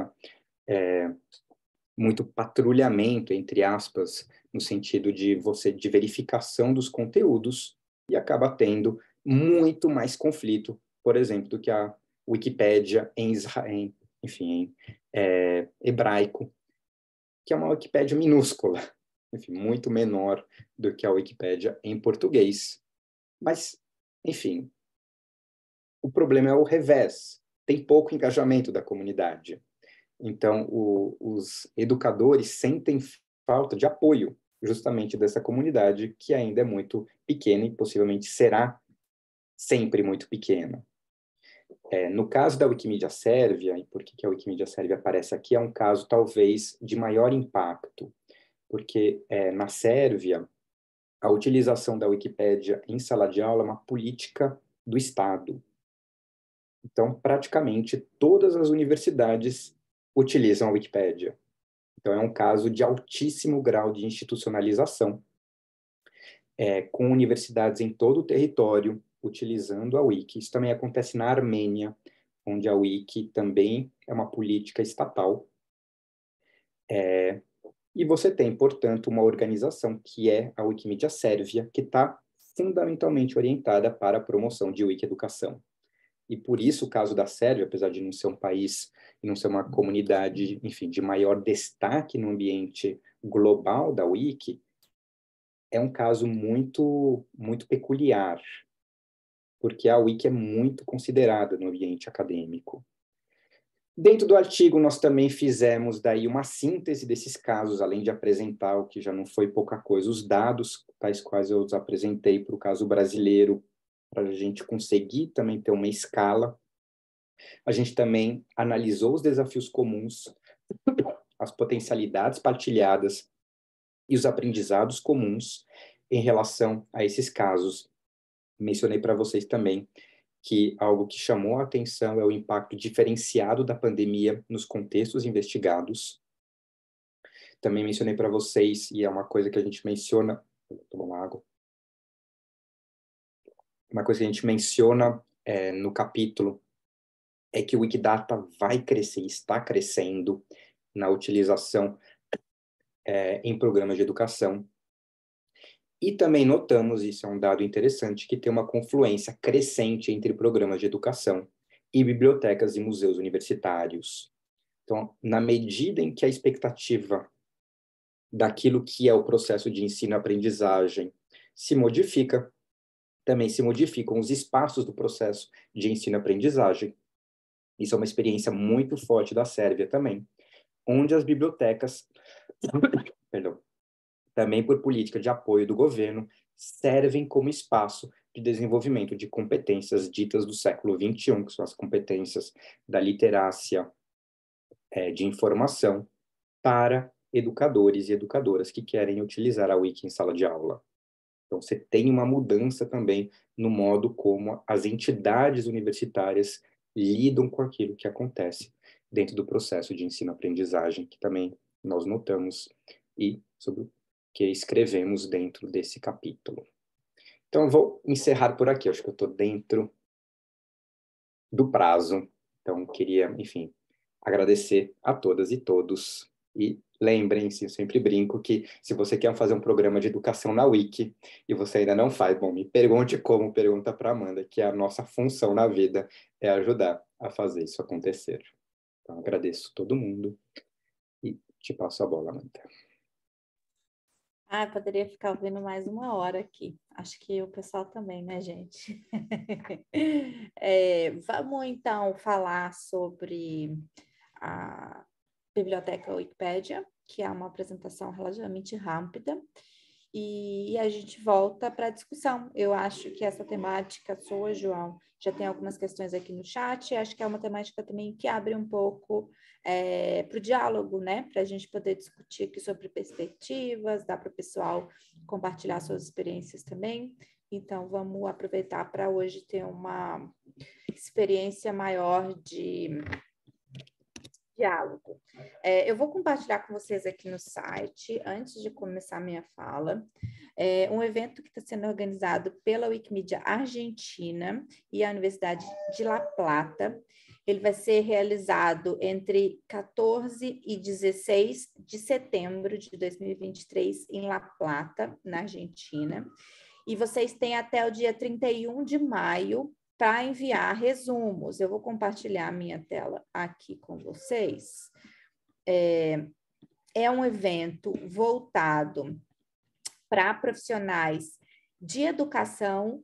muito patrulhamento, entre aspas, no sentido de verificação dos conteúdos, e acaba tendo muito mais conflito, por exemplo, do que a Wikipédia em Israel, enfim, em hebraico, que é uma Wikipédia minúscula, enfim, muito menor do que a Wikipédia em português. Mas, enfim, o problema é o revés. Tem pouco engajamento da comunidade. Então, os educadores sentem falta de apoio justamente dessa comunidade, que ainda é muito pequena e possivelmente será sempre muito pequena. No caso da Wikimedia Sérvia, e por que a Wikimedia Sérvia aparece aqui, é um caso talvez de maior impacto, porque na Sérvia, a utilização da Wikipédia em sala de aula é uma política do Estado. Então, praticamente todas as universidades utilizam a Wikipédia. Então, é um caso de altíssimo grau de institucionalização, com universidades em todo o território utilizando a Wiki. Isso também acontece na Armênia, onde a Wiki também é uma política estatal. E você tem, portanto, uma organização que é a Wikimedia Sérvia, que está fundamentalmente orientada para a promoção de Wiki-educação. E por isso o caso da Sérvia, apesar de não ser um país e não ser uma comunidade, enfim, de maior destaque no ambiente global da Wiki, é um caso muito, muito peculiar, porque a Wiki é muito considerada no ambiente acadêmico. Dentro do artigo, nós também fizemos daí uma síntese desses casos, além de apresentar o que já não foi pouca coisa, os dados, tais quais eu os apresentei para o caso brasileiro, para a gente conseguir também ter uma escala. A gente também analisou os desafios comuns, as potencialidades partilhadas e os aprendizados comuns em relação a esses casos. Mencionei para vocês também que algo que chamou a atenção é o impacto diferenciado da pandemia nos contextos investigados. Também mencionei para vocês, e é uma coisa que a gente menciona... Vou tomar uma água. Uma coisa que a gente menciona no capítulo é que o Wikidata vai crescer, está crescendo na utilização em programas de educação. E também notamos, isso é um dado interessante, que tem uma confluência crescente entre programas de educação e bibliotecas e museus universitários. Então, na medida em que a expectativa daquilo que é o processo de ensino-aprendizagem se modifica, também se modificam os espaços do processo de ensino-aprendizagem. Isso é uma experiência muito forte da Sérvia também, onde as bibliotecas, perdão, também por política de apoio do governo, servem como espaço de desenvolvimento de competências ditas do século XXI, que são as competências da literácia de informação, para educadores e educadoras que querem utilizar a Wiki em sala de aula. Então, você tem uma mudança também no modo como as entidades universitárias lidam com aquilo que acontece dentro do processo de ensino-aprendizagem, que também nós notamos e sobre o que escrevemos dentro desse capítulo. Então, eu vou encerrar por aqui. Acho que eu estou dentro do prazo. Então, queria, enfim, agradecer a todas e todos. E lembrem-se, eu sempre brinco que se você quer fazer um programa de educação na Wiki e você ainda não faz, bom, me pergunte como, pergunta para a Amanda, que a nossa função na vida é ajudar a fazer isso acontecer. Então, agradeço todo mundo e te passo a bola, Amanda. Ah, poderia ficar ouvindo mais 1 hora aqui. Acho que o pessoal também, né, gente? Vamos então falar sobre a biblioteca Wikipédia, que é uma apresentação relativamente rápida, e a gente volta para a discussão. Eu acho que essa temática sua, João, já tem algumas questões aqui no chat, acho que é uma temática também que abre um pouco para o diálogo, né? Para a gente poder discutir aqui sobre perspectivas, dá para o pessoal compartilhar suas experiências também. Então, vamos aproveitar para hoje ter uma experiência maior de diálogo. Eu vou compartilhar com vocês aqui no site, antes de começar a minha fala, um evento que está sendo organizado pela Wikimedia Argentina e a Universidade de La Plata. Ele vai ser realizado entre 14 e 16 de setembro de 2023 em La Plata, na Argentina. E vocês têm até o dia 31 de maio para enviar resumos. Eu vou compartilhar a minha tela aqui com vocês. É um evento voltado para profissionais de educação,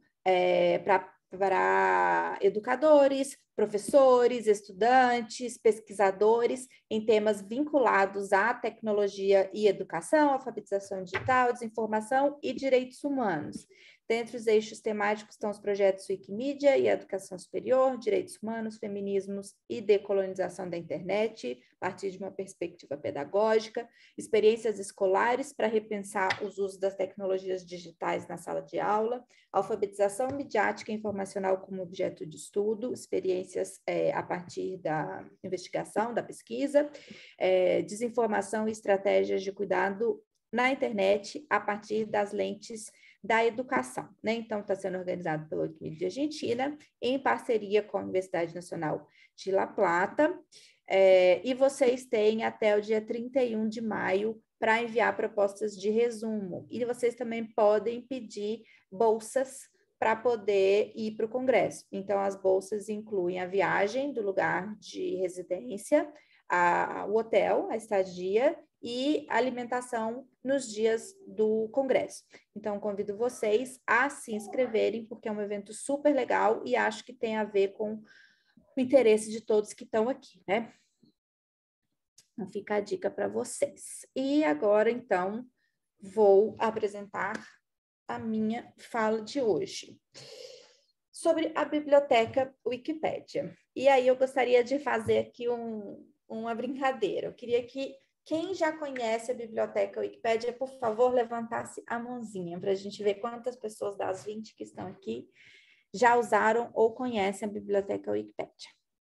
para educadores, professores, estudantes, pesquisadores em temas vinculados à tecnologia e educação, alfabetização digital, desinformação e direitos humanos. Dentre os eixos temáticos estão os projetos Wikimedia e Educação Superior, Direitos Humanos, Feminismos e Decolonização da Internet, a partir de uma perspectiva pedagógica, experiências escolares para repensar os usos das tecnologias digitais na sala de aula, alfabetização midiática e informacional como objeto de estudo, experiências a partir da investigação, da pesquisa, desinformação e estratégias de cuidado na internet a partir das lentes da educação, né? Então, está sendo organizado pela Wikimedia Argentina, em parceria com a Universidade Nacional de La Plata, e vocês têm até o dia 31 de maio para enviar propostas de resumo. E vocês também podem pedir bolsas para poder ir para o congresso. Então, as bolsas incluem a viagem do lugar de residência, o hotel, a estadia e alimentação nos dias do congresso. Então, convido vocês a se inscreverem, porque é um evento super legal e acho que tem a ver com o interesse de todos que estão aqui, né? Então, fica a dica para vocês. E agora, então, vou apresentar a minha fala de hoje sobre a biblioteca Wikipédia. E aí eu gostaria de fazer aqui uma brincadeira. Eu queria que quem já conhece a biblioteca Wikipédia, por favor, levantasse a mãozinha para a gente ver quantas pessoas das 20 que estão aqui já usaram ou conhecem a biblioteca Wikipédia.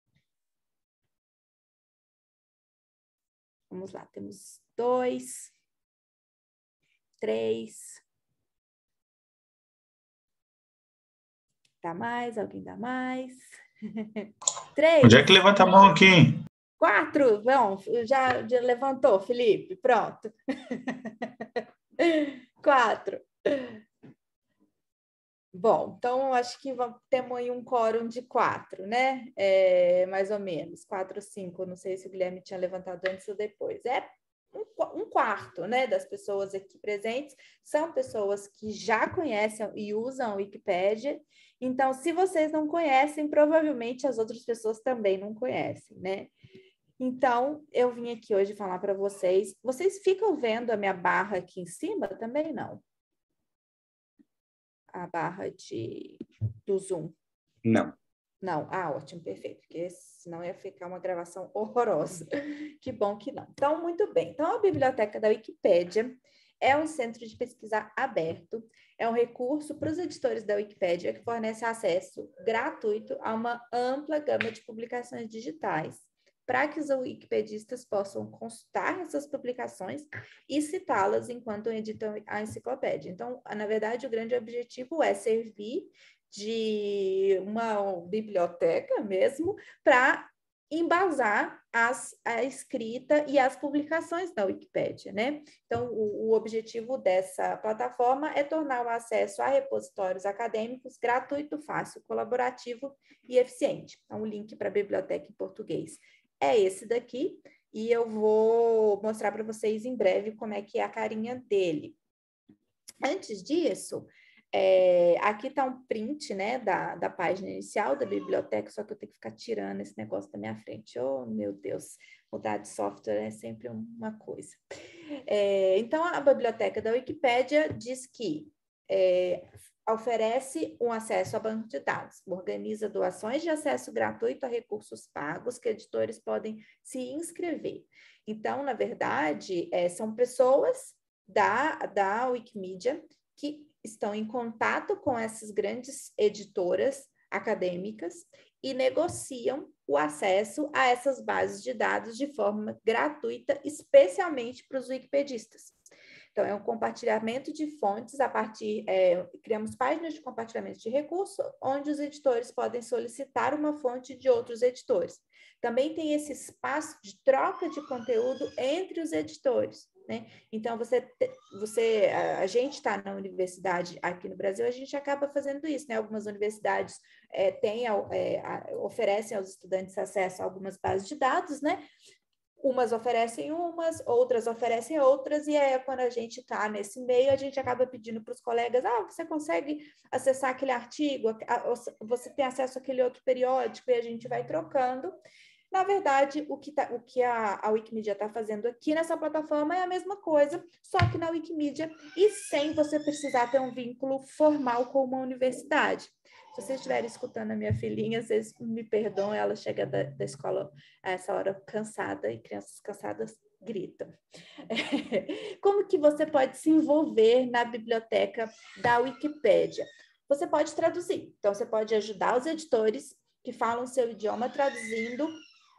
Vamos lá, temos 2, 3. Dá mais? Alguém dá mais? 3. Onde é que levanta a mão aqui? 4. Bom, já levantou, Felipe. Pronto. 4. Bom, então acho que temos aí um quórum de 4, né? Mais ou menos, 4 ou 5. Não sei se o Guilherme tinha levantado antes ou depois. Um quarto, né, das pessoas aqui presentes são pessoas que já conhecem e usam a Wikipédia. Então, se vocês não conhecem, provavelmente as outras pessoas também não conhecem, né? Então, eu vim aqui hoje falar para vocês. Vocês ficam vendo a minha barra aqui em cima? Também não. A barra do Zoom. Não. Não, ótimo, perfeito, porque senão ia ficar uma gravação horrorosa. Que bom que não. Então, muito bem. Então, a Biblioteca da Wikipédia é um centro de pesquisa aberto, é um recurso para os editores da Wikipédia que fornece acesso gratuito a uma ampla gama de publicações digitais, para que os wikipedistas possam consultar essas publicações e citá-las enquanto editam a enciclopédia. Então, na verdade, o grande objetivo é servir de uma biblioteca mesmo para embasar a escrita e as publicações da Wikipédia, né? Então, o objetivo dessa plataforma é tornar o acesso a repositórios acadêmicos gratuito, fácil, colaborativo e eficiente. Então, o link para a biblioteca em português é esse daqui, e eu vou mostrar para vocês em breve como é que é a carinha dele. Antes disso, aqui está um print, né, da página inicial da biblioteca, só que eu tenho que ficar tirando esse negócio da minha frente. Oh, meu Deus, mudar de software é sempre uma coisa. Então, a biblioteca da Wikipédia diz que oferece um acesso a banco de dados, organiza doações de acesso gratuito a recursos pagos que editores podem se inscrever. Então, na verdade, são pessoas da Wikimedia que estão em contato com essas grandes editoras acadêmicas e negociam o acesso a essas bases de dados de forma gratuita, especialmente para os wikipedistas. Então, é um compartilhamento de fontes a partir... criamos páginas de compartilhamento de recursos, onde os editores podem solicitar uma fonte de outros editores. Também tem esse espaço de troca de conteúdo entre os editores, né? Então, a gente está na universidade aqui no Brasil, a gente acaba fazendo isso, né? Algumas universidades oferecem aos estudantes acesso a algumas bases de dados, né? Umas oferecem umas, outras oferecem outras, e aí quando a gente está nesse meio, a gente acaba pedindo para os colegas, você consegue acessar aquele artigo, você tem acesso àquele outro periódico, e a gente vai trocando. Na verdade, o que a Wikimedia está fazendo aqui nessa plataforma é a mesma coisa, só que na Wikimedia, e sem você precisar ter um vínculo formal com uma universidade. Se vocês estiverem escutando a minha filhinha, vocês me perdoam, ela chega da escola a essa hora cansada, e crianças cansadas gritam. Como que você pode se envolver na biblioteca da Wikipédia? Você pode traduzir, então você pode ajudar os editores que falam seu idioma traduzindo.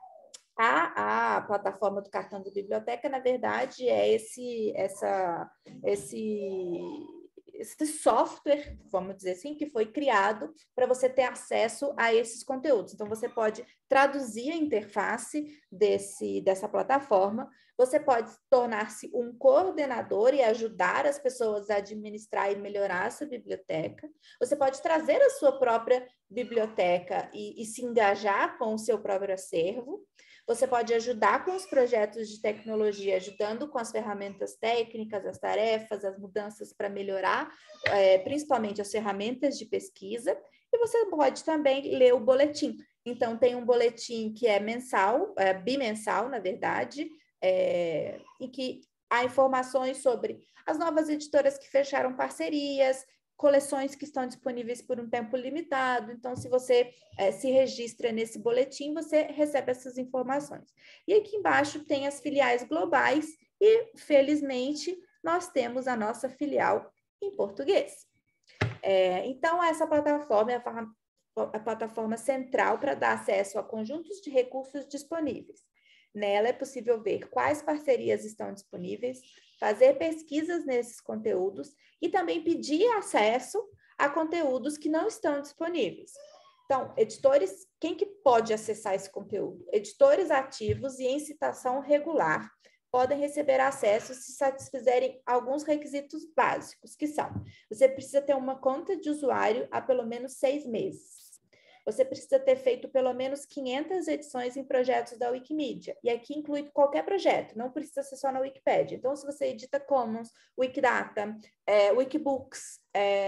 A plataforma do cartão da biblioteca, na verdade, é esse software, vamos dizer assim, que foi criado para você ter acesso a esses conteúdos. Então, você pode traduzir a interface dessa plataforma, você pode tornar-se um coordenador e ajudar as pessoas a administrar e melhorar a sua biblioteca. Você pode trazer a sua própria biblioteca e se engajar com o seu próprio acervo. Você pode ajudar com os projetos de tecnologia, ajudando com as ferramentas técnicas, as tarefas, as mudanças para melhorar, principalmente as ferramentas de pesquisa. E você pode também ler o boletim. Então, tem um boletim que é mensal, bimensal, na verdade, em que há informações sobre as novas editoras que fecharam parcerias, coleções que estão disponíveis por um tempo limitado. Então, se você se registra nesse boletim, você recebe essas informações. E aqui embaixo tem as filiais globais e, felizmente, nós temos a nossa filial em português. Então, essa plataforma é a plataforma central para dar acesso a conjuntos de recursos disponíveis. Nela é possível ver quais parcerias estão disponíveis, fazer pesquisas nesses conteúdos e também pedir acesso a conteúdos que não estão disponíveis. Então, editores, quem que pode acessar esse conteúdo? Editores ativos e em citação regular podem receber acesso se satisfizerem alguns requisitos básicos, que são: você precisa ter uma conta de usuário há pelo menos 6 meses. Você precisa ter feito pelo menos 500 edições em projetos da Wikimedia. E aqui inclui qualquer projeto, não precisa ser só na Wikipédia. Então, se você edita Commons, Wikidata, Wikibooks,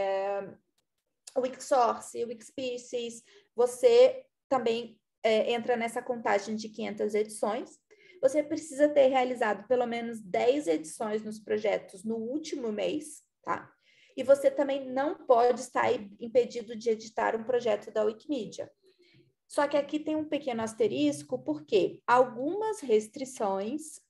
Wiksource, Wikispecies, você também entra nessa contagem de 500 edições. Você precisa ter realizado pelo menos 10 edições nos projetos no último mês, tá? E você também não pode estar impedido de editar um projeto da Wikimedia. Só que aqui tem um pequeno asterisco, porque algumas restrições,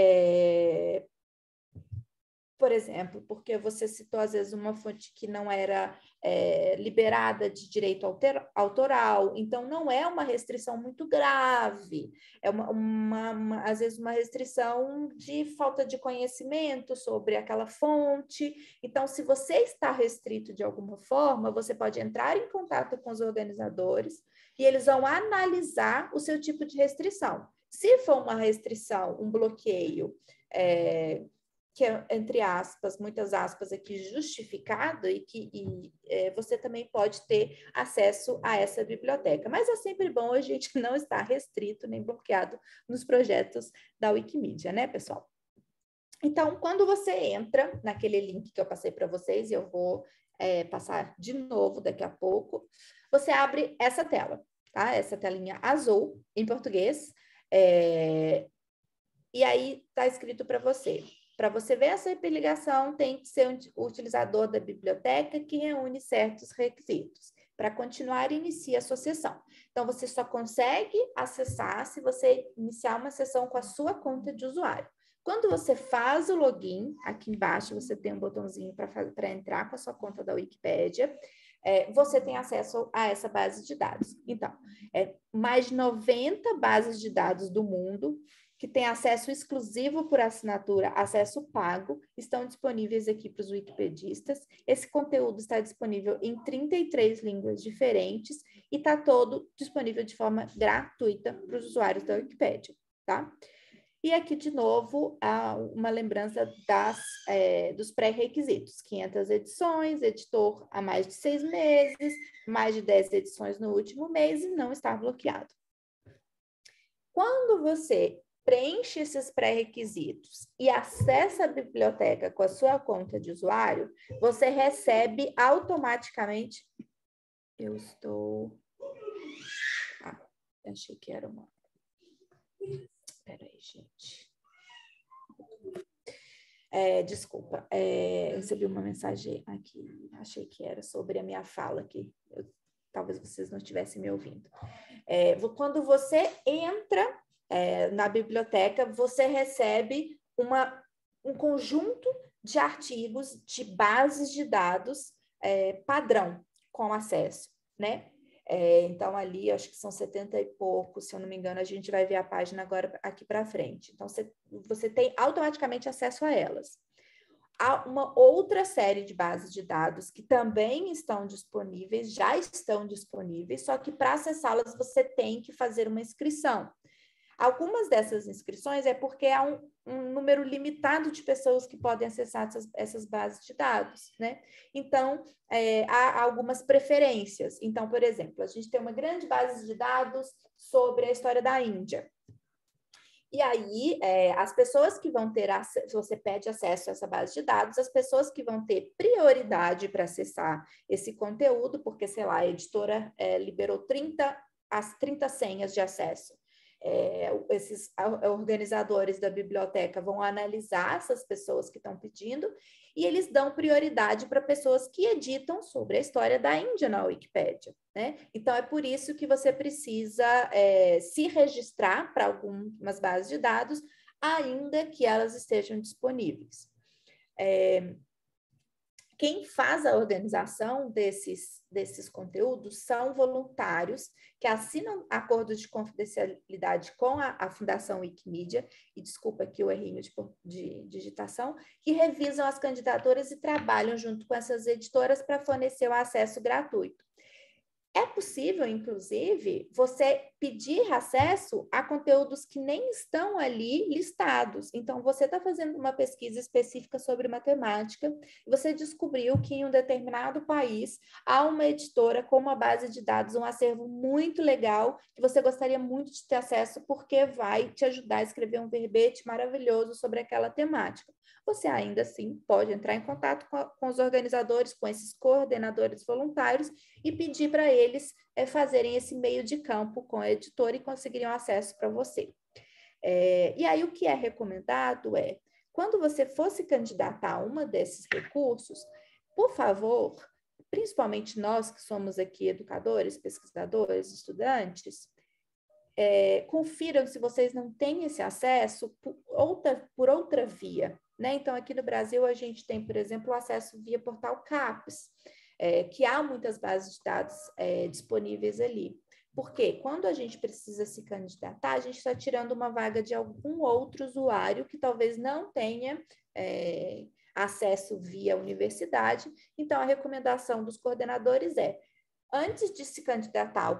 por exemplo, porque você citou, às vezes, uma fonte que não era liberada de direito autoral, então não é uma restrição muito grave, é às vezes uma restrição de falta de conhecimento sobre aquela fonte. Então, se você está restrito de alguma forma, você pode entrar em contato com os organizadores e eles vão analisar o seu tipo de restrição. Se for uma restrição, um bloqueio, que é, entre aspas, muitas aspas aqui, justificado, e você também pode ter acesso a essa biblioteca. Mas é sempre bom a gente não estar restrito nem bloqueado nos projetos da Wikimedia, né, pessoal? Então, quando você entra naquele link que eu passei para vocês, e eu vou passar de novo daqui a pouco, você abre essa tela, tá? Essa telinha azul, em português, e aí está escrito para você: para você ver essa hiperligação, tem que ser o utilizador da biblioteca que reúne certos requisitos. Para continuar, inicie a sua sessão. Então, você só consegue acessar se você iniciar uma sessão com a sua conta de usuário. Quando você faz o login, aqui embaixo você tem um botãozinho para entrar com a sua conta da Wikipédia, você tem acesso a essa base de dados. Então, mais de 90 bases de dados do mundo que tem acesso exclusivo por assinatura, acesso pago, estão disponíveis aqui para os wikipedistas. Esse conteúdo está disponível em 33 línguas diferentes e está todo disponível de forma gratuita para os usuários da Wikipédia, tá? E aqui, de novo, uma lembrança dos pré-requisitos: 500 edições, editor há mais de 6 meses, mais de 10 edições no último mês e não estar bloqueado. Quando você preenche esses pré-requisitos e acessa a biblioteca com a sua conta de usuário, você recebe automaticamente... Eu estou... achei que era uma... Espera aí, gente. Desculpa, recebi uma mensagem aqui, achei que era sobre a minha fala aqui. Talvez vocês não estivessem me ouvindo. Quando você entra na biblioteca, você recebe um conjunto de artigos de bases de dados padrão com acesso, né? Então, ali, acho que são 70 e poucos, se eu não me engano, a gente vai ver a página agora aqui para frente. Então, você tem automaticamente acesso a elas. Há uma outra série de bases de dados que também estão disponíveis, já estão disponíveis, só que para acessá-las você tem que fazer uma inscrição. Algumas dessas inscrições é porque há um número limitado de pessoas que podem acessar essas bases de dados, né? Então, há algumas preferências. Então, por exemplo, a gente tem uma grande base de dados sobre a história da Índia. E aí, as pessoas que vão ter acesso, se você pede acesso a essa base de dados, as pessoas que vão ter prioridade para acessar esse conteúdo, porque, sei lá, a editora liberou 30 senhas de acesso. Esses organizadores da biblioteca vão analisar essas pessoas que estão pedindo e eles dão prioridade para pessoas que editam sobre a história da Índia na Wikipédia, né? Então, é por isso que você precisa se registrar para algumas bases de dados, ainda que elas estejam disponíveis. Quem faz a organização desses conteúdos são voluntários que assinam acordos de confidencialidade com a Fundação Wikimedia, e desculpa aqui o errinho de digitação, que revisam as candidaturas e trabalham junto com essas editoras para fornecer o acesso gratuito. É possível, inclusive, você pedir acesso a conteúdos que nem estão ali listados. Então, você está fazendo uma pesquisa específica sobre matemática e você descobriu que em um determinado país há uma editora com uma base de dados, um acervo muito legal, que você gostaria muito de ter acesso porque vai te ajudar a escrever um verbete maravilhoso sobre aquela temática. Você ainda assim pode entrar em contato com os organizadores, com esses coordenadores voluntários e pedir para eles fazerem esse meio de campo com a editora e conseguiriam acesso para você. E aí o que é recomendado é, quando você for se candidatar a uma desses recursos, por favor, principalmente nós que somos aqui educadores, pesquisadores, estudantes, confiram se vocês não têm esse acesso por outra via, né? Então, aqui no Brasil, a gente tem, por exemplo, o acesso via portal CAPES, que há muitas bases de dados disponíveis ali. Porque quando a gente precisa se candidatar, a gente está tirando uma vaga de algum outro usuário que talvez não tenha acesso via universidade. Então, a recomendação dos coordenadores é: antes de se candidatar a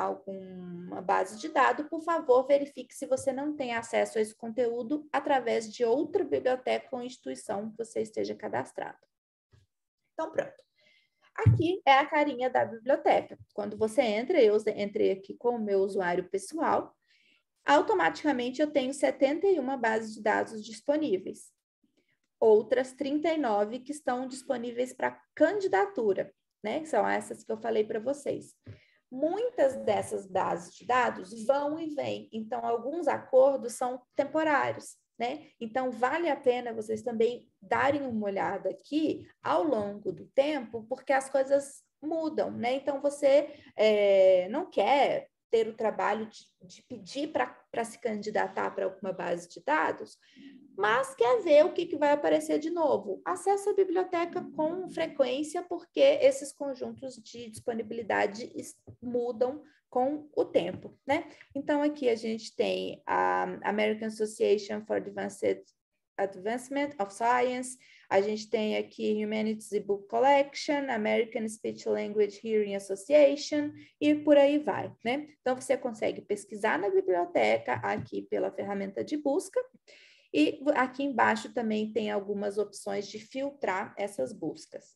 alguma base de dados, por favor, verifique se você não tem acesso a esse conteúdo através de outra biblioteca ou instituição que você esteja cadastrado. Então, pronto. Aqui é a carinha da biblioteca. Quando você entra, eu entrei aqui com o meu usuário pessoal, automaticamente eu tenho 71 bases de dados disponíveis. Outras 39 que estão disponíveis para candidatura, né? Que são essas que eu falei para vocês. Muitas dessas bases de dados vão e vêm, então alguns acordos são temporários, né? Então vale a pena vocês também darem uma olhada aqui ao longo do tempo, porque as coisas mudam, né? Então você não quer ter o trabalho de pedir para se candidatar para alguma base de dados, mas quer ver o que vai aparecer de novo. Acesse a biblioteca com frequência, porque esses conjuntos de disponibilidade mudam com o tempo, né? Então, aqui a gente tem a American Association for Advancement of Science, a gente tem aqui Humanities Book Collection, American Speech Language Hearing Association, e por aí vai, né? Então, você consegue pesquisar na biblioteca aqui pela ferramenta de busca, e aqui embaixo também tem algumas opções de filtrar essas buscas.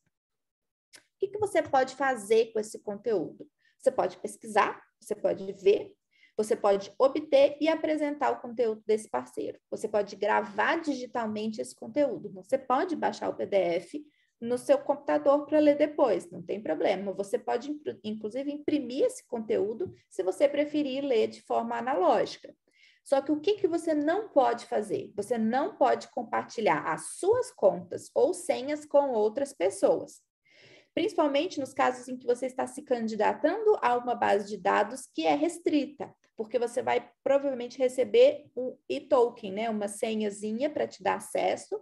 O que você pode fazer com esse conteúdo? Você pode pesquisar, você pode ver, você pode obter e apresentar o conteúdo desse parceiro. Você pode gravar digitalmente esse conteúdo. Você pode baixar o PDF no seu computador para ler depois, não tem problema. Você pode, inclusive, imprimir esse conteúdo se você preferir ler de forma analógica. Só que o que você não pode fazer? Você não pode compartilhar as suas contas ou senhas com outras pessoas. Principalmente nos casos em que você está se candidatando a uma base de dados que é restrita, porque você vai provavelmente receber um e-token, né? Uma senhazinha para te dar acesso,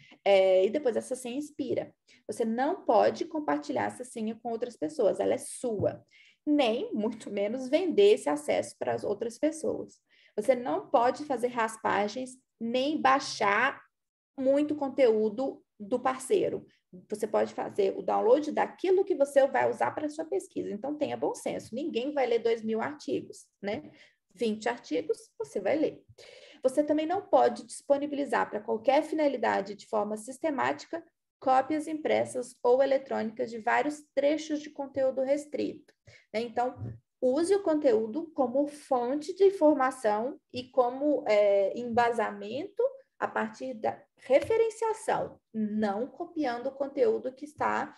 e depois essa senha expira. Você não pode compartilhar essa senha com outras pessoas, ela é sua. Nem, muito menos, vender esse acesso para as outras pessoas. Você não pode fazer raspagens, nem baixar muito conteúdo do parceiro. Você pode fazer o download daquilo que você vai usar para a sua pesquisa. Então, tenha bom senso. Ninguém vai ler 2.000 artigos, né? 20 artigos, você vai ler. Você também não pode disponibilizar para qualquer finalidade de forma sistemática cópias impressas ou eletrônicas de vários trechos de conteúdo restrito, né? Então, use o conteúdo como fonte de informação e como embasamento a partir da referenciação, não copiando o conteúdo que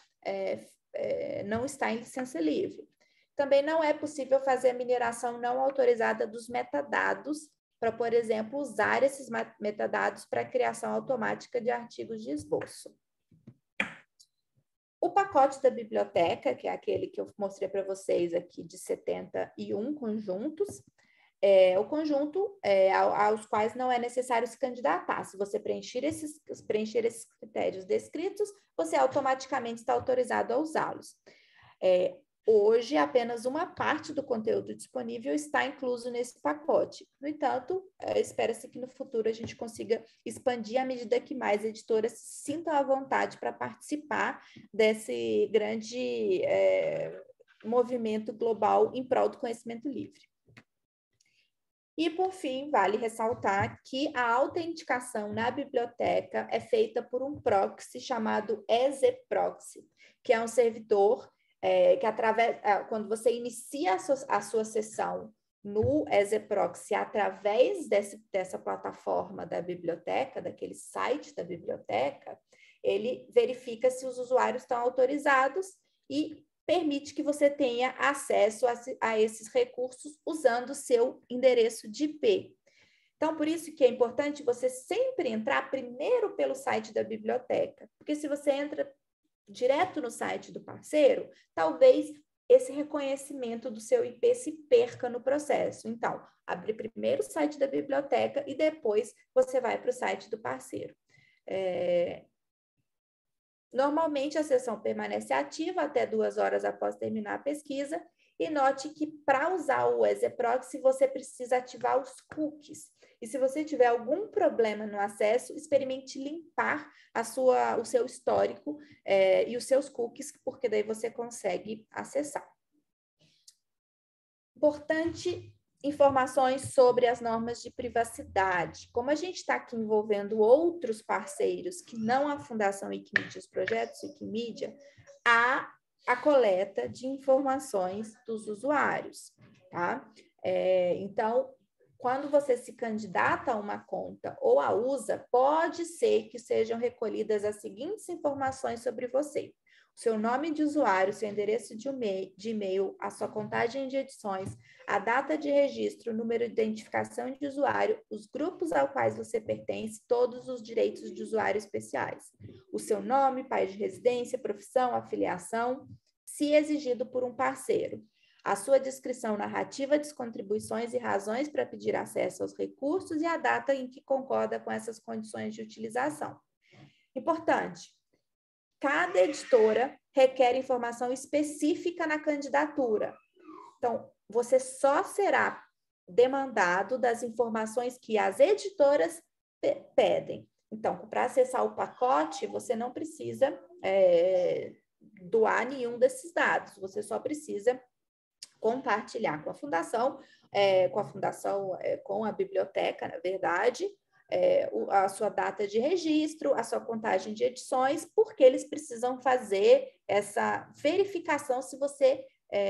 não está em licença livre. Também não é possível fazer a mineração não autorizada dos metadados para, por exemplo, usar esses metadados para a criação automática de artigos de esboço. O pacote da biblioteca, que é aquele que eu mostrei para vocês aqui de 71 conjuntos, o conjunto aos quais não é necessário se candidatar. Se você preencher esses critérios descritos, você automaticamente está autorizado a usá-los. Hoje, apenas uma parte do conteúdo disponível está incluso nesse pacote. No entanto, espera-se que no futuro a gente consiga expandir à medida que mais editoras se sintam à vontade para participar desse grande movimento global em prol do conhecimento livre. E, por fim, vale ressaltar que a autenticação na biblioteca é feita por um proxy chamado EasyProxy, que é um servidor que, quando você inicia a sua sessão no EasyProxy através dessa plataforma da biblioteca, daquele site da biblioteca, ele verifica se os usuários estão autorizados e permite que você tenha acesso a esses recursos usando o seu endereço de IP. Então, por isso que é importante você sempre entrar primeiro pelo site da biblioteca, porque se você entra direto no site do parceiro, talvez esse reconhecimento do seu IP se perca no processo. Então, abre primeiro o site da biblioteca e depois você vai para o site do parceiro. Normalmente, a sessão permanece ativa até 2 horas após terminar a pesquisa, e note que para usar o EasyProxy, você precisa ativar os cookies. E se você tiver algum problema no acesso, experimente limpar o seu histórico e os seus cookies, porque daí você consegue acessar. Importante informações sobre as normas de privacidade. Como a gente está aqui envolvendo outros parceiros que não a Fundação Wikimedia, os projetos Wikimedia, há a coleta de informações dos usuários, tá? Então, quando você se candidata a uma conta ou a usa, pode ser que sejam recolhidas as seguintes informações sobre você: seu nome de usuário, seu endereço de e-mail, a sua contagem de edições, a data de registro, o número de identificação de usuário, os grupos aos quais você pertence, todos os direitos de usuário especiais. O seu nome, país de residência, profissão, afiliação, se exigido por um parceiro. A sua descrição narrativa das contribuições e razões para pedir acesso aos recursos e a data em que concorda com essas condições de utilização. Importante. Cada editora requer informação específica na candidatura. Então, você só será demandado das informações que as editoras pedem. Então, para acessar o pacote, você não precisa doar nenhum desses dados. Você só precisa compartilhar com a fundação, com a biblioteca, na verdade, a sua data de registro, a sua contagem de edições, porque eles precisam fazer essa verificação se você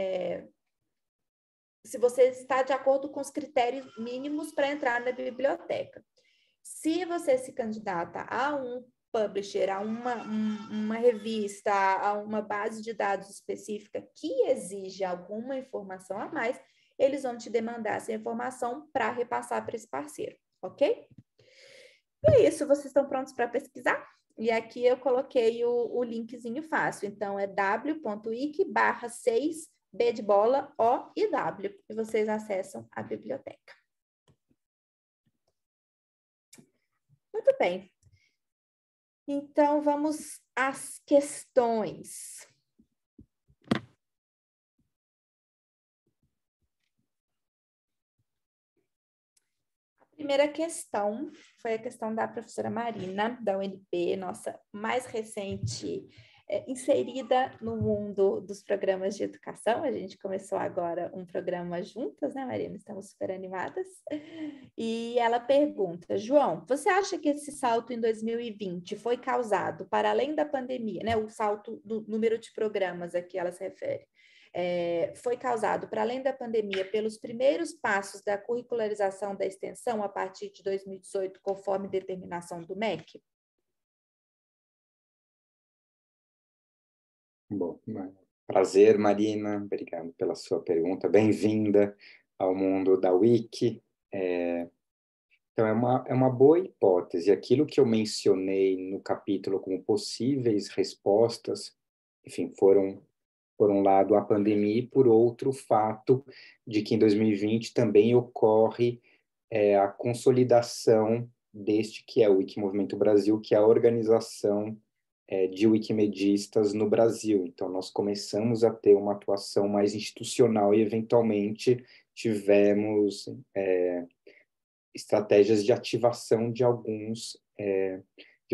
está de acordo com os critérios mínimos para entrar na biblioteca. Se você se candidata a um publisher, a uma revista, a uma base de dados específica que exige alguma informação a mais, eles vão te demandar essa informação para repassar para esse parceiro, ok? E é isso, vocês estão prontos para pesquisar? E aqui eu coloquei o linkzinho fácil, então é w.wiki/6B de bola, O e W, e vocês acessam a biblioteca. Muito bem. Então, vamos às questões. A primeira questão foi a questão da professora Marina, da UNB, nossa mais recente inserida no mundo dos programas de educação. A gente começou agora um programa juntas, né, Marina? Estamos super animadas. E ela pergunta: João, você acha que esse salto em 2020 foi causado, para além da pandemia, né, o salto do número de programas a que ela se refere, foi causado, para além da pandemia, pelos primeiros passos da curricularização da extensão a partir de 2018, conforme determinação do MEC? Bom, prazer, Marina. Obrigado pela sua pergunta. Bem-vinda ao mundo da Wiki. Então, é uma boa hipótese. Aquilo que eu mencionei no capítulo como possíveis respostas, enfim, foram, por um lado, a pandemia e, por outro, o fato de que em 2020 também ocorre a consolidação deste que é o Wikimovimento Brasil, que é a organização de wikimedistas no Brasil. Então, nós começamos a ter uma atuação mais institucional e, eventualmente, tivemos estratégias de ativação de alguns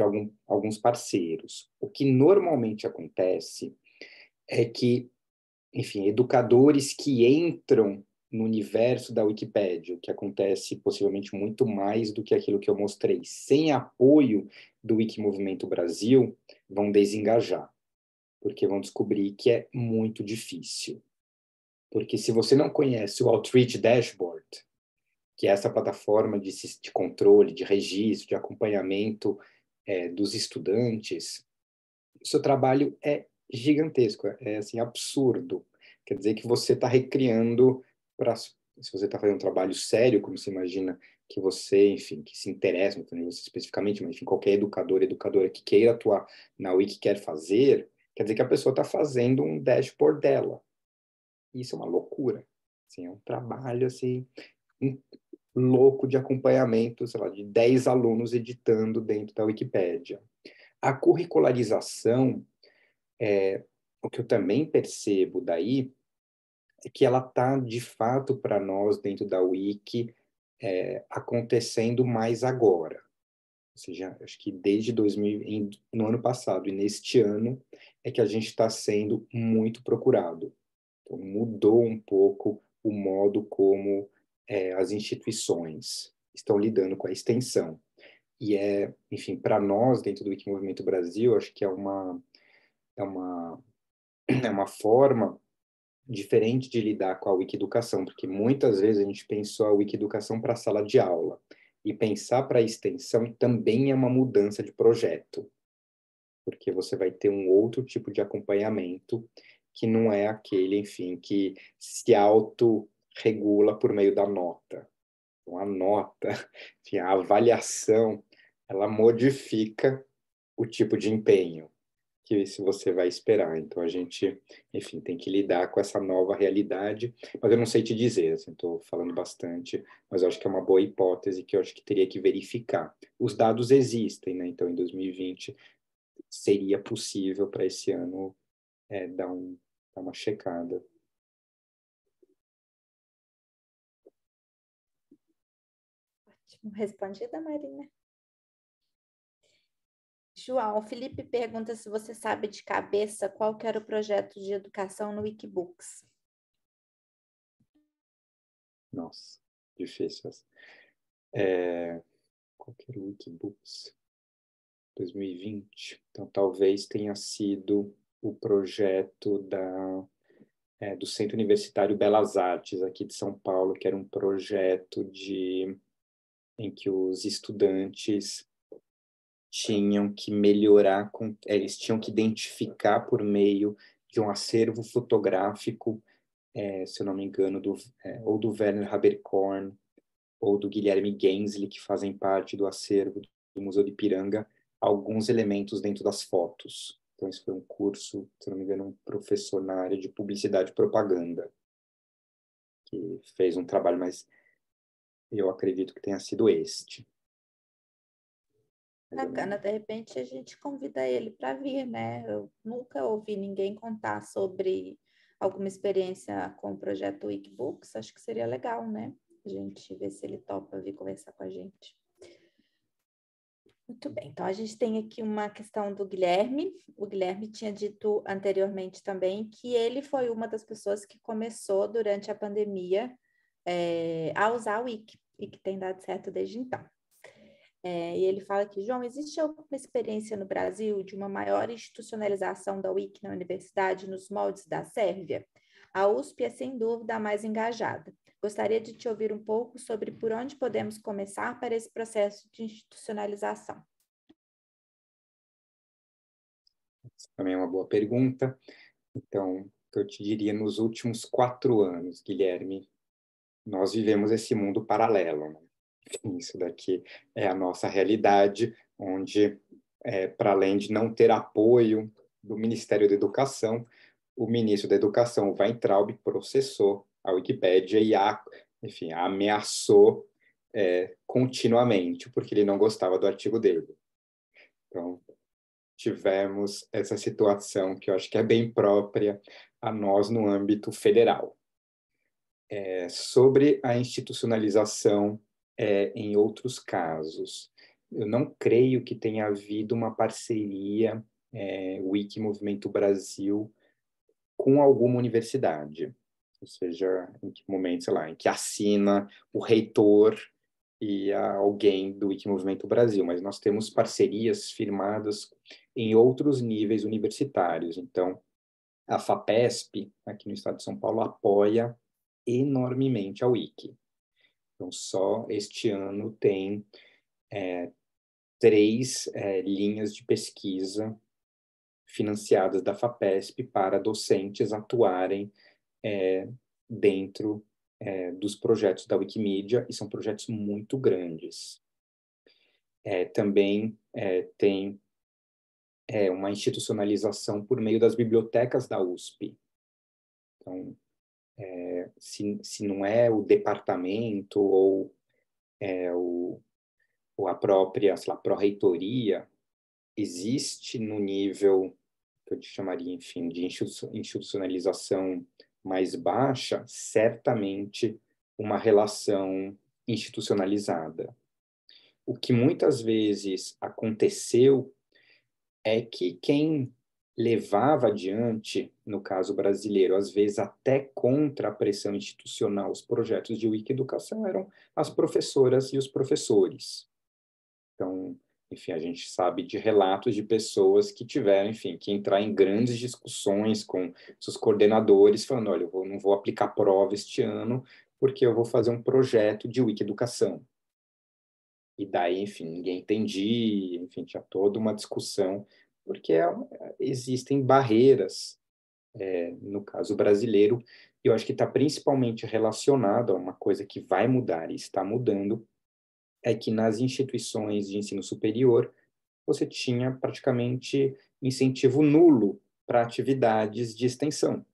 parceiros. O que normalmente acontece é que enfim, educadores que entram no universo da Wikipédia, o que acontece possivelmente muito mais do que aquilo que eu mostrei, sem apoio do Wikimovimento Brasil, vão desengajar, porque vão descobrir que é muito difícil. Porque se você não conhece o Outreach Dashboard, que é essa plataforma de controle, de registro, de acompanhamento dos estudantes, o seu trabalho é gigantesco, é assim, absurdo. Quer dizer que você está recriando, se você está fazendo um trabalho sério, como você imagina que você, enfim, que se interessa, não falando você especificamente, mas enfim, qualquer educador, educadora que queira atuar na Wiki quer fazer, quer dizer que a pessoa está fazendo um dashboard dela. Isso é uma loucura. Assim, é um trabalho assim, louco de acompanhamento, sei lá, de 10 alunos editando dentro da Wikipédia. A curricularização, o que eu também percebo daí, é que ela está, de fato, para nós, dentro da Wiki, acontecendo mais agora. Ou seja, acho que desde 2000, no ano passado e neste ano, é que a gente está sendo muito procurado. Então, mudou um pouco o modo como as instituições estão lidando com a extensão. E enfim, para nós, dentro do Wikimovimento Brasil, acho que é uma forma diferente de lidar com a Wikieducação, porque muitas vezes a gente pensou a Wikieducação para a sala de aula, e pensar para a extensão também é uma mudança de projeto, porque você vai ter um outro tipo de acompanhamento que não é aquele, enfim, que se autorregula por meio da nota. Então, a nota, enfim, a avaliação, ela modifica o tipo de empenho que se você vai esperar. Então, a gente, enfim, tem que lidar com essa nova realidade, mas eu não sei te dizer, assim, estou falando bastante, mas eu acho que é uma boa hipótese que eu acho que teria que verificar. Os dados existem, né? Então, em 2020, seria possível para esse ano dar uma checada. Ótimo. Respondida, Marina. João, o Felipe pergunta se você sabe de cabeça qual que era o projeto de educação no Wikibooks. Nossa, difícil. Qual que era o Wikibooks? 2020. Então, talvez tenha sido o projeto do Centro Universitário Belas Artes, aqui de São Paulo, que era um projeto em que os estudantes tinham que melhorar, eles tinham que identificar por meio de um acervo fotográfico, se eu não me engano, ou do Werner Haberkorn, ou do Guilherme Gensler, que fazem parte do acervo do Museu de Ipiranga, alguns elementos dentro das fotos. Então, isso foi um curso, se não me engano, um professor na área de publicidade e propaganda, que fez um trabalho, mas eu acredito que tenha sido este. Bacana, de repente a gente convida ele para vir, né? Eu nunca ouvi ninguém contar sobre alguma experiência com o projeto Wikibooks, acho que seria legal, né? A gente ver se ele topa vir conversar com a gente. Muito bem, então a gente tem aqui uma questão do Guilherme. O Guilherme tinha dito anteriormente também que ele foi uma das pessoas que começou durante a pandemia a usar o Wiki e que tem dado certo desde então. E ele fala que, João, existe alguma experiência no Brasil de uma maior institucionalização da Wiki na universidade nos moldes da Sérvia? A USP é, sem dúvida, a mais engajada. Gostaria de te ouvir um pouco sobre por onde podemos começar para esse processo de institucionalização. Essa também é uma boa pergunta. Então, eu te diria, nos últimos 4 anos, Guilherme, nós vivemos esse mundo paralelo, né? Isso daqui é a nossa realidade, onde, para além de não ter apoio do Ministério da Educação, o ministro da Educação, o Weintraub, processou a Wikipédia e enfim, a ameaçou continuamente, porque ele não gostava do artigo dele. Então, tivemos essa situação que eu acho que é bem própria a nós no âmbito federal. Sobre a institucionalização em outros casos, eu não creio que tenha havido uma parceria Wiki Movimento Brasil com alguma universidade, ou seja, em que momento, sei lá, em que assina o reitor e alguém do Wikimovimento Brasil, mas nós temos parcerias firmadas em outros níveis universitários. Então, a FAPESP, aqui no estado de São Paulo, apoia enormemente a Wiki. Então, só este ano tem 3 linhas de pesquisa financiadas da FAPESP para docentes atuarem dentro dos projetos da Wikimedia, e são projetos muito grandes. Também tem uma institucionalização por meio das bibliotecas da USP. Então, se não é o departamento ou a própria, sei lá, pró-reitoria, existe no nível que eu te chamaria, enfim, de institucionalização mais baixa, certamente uma relação institucionalizada. O que muitas vezes aconteceu é que quem levava adiante, no caso brasileiro, às vezes até contra a pressão institucional, os projetos de Wikieducação eram as professoras e os professores. Então, enfim, a gente sabe de relatos de pessoas que tiveram, enfim, que entrar em grandes discussões com seus coordenadores, falando, olha, eu não vou aplicar prova este ano, porque eu vou fazer um projeto de Wikieducação. E daí, enfim, ninguém entendia, enfim, tinha toda uma discussão, porque existem barreiras, no caso brasileiro, e eu acho que está principalmente relacionado a uma coisa que vai mudar e está mudando, é que nas instituições de ensino superior você tinha praticamente incentivo nulo para atividades de extensão.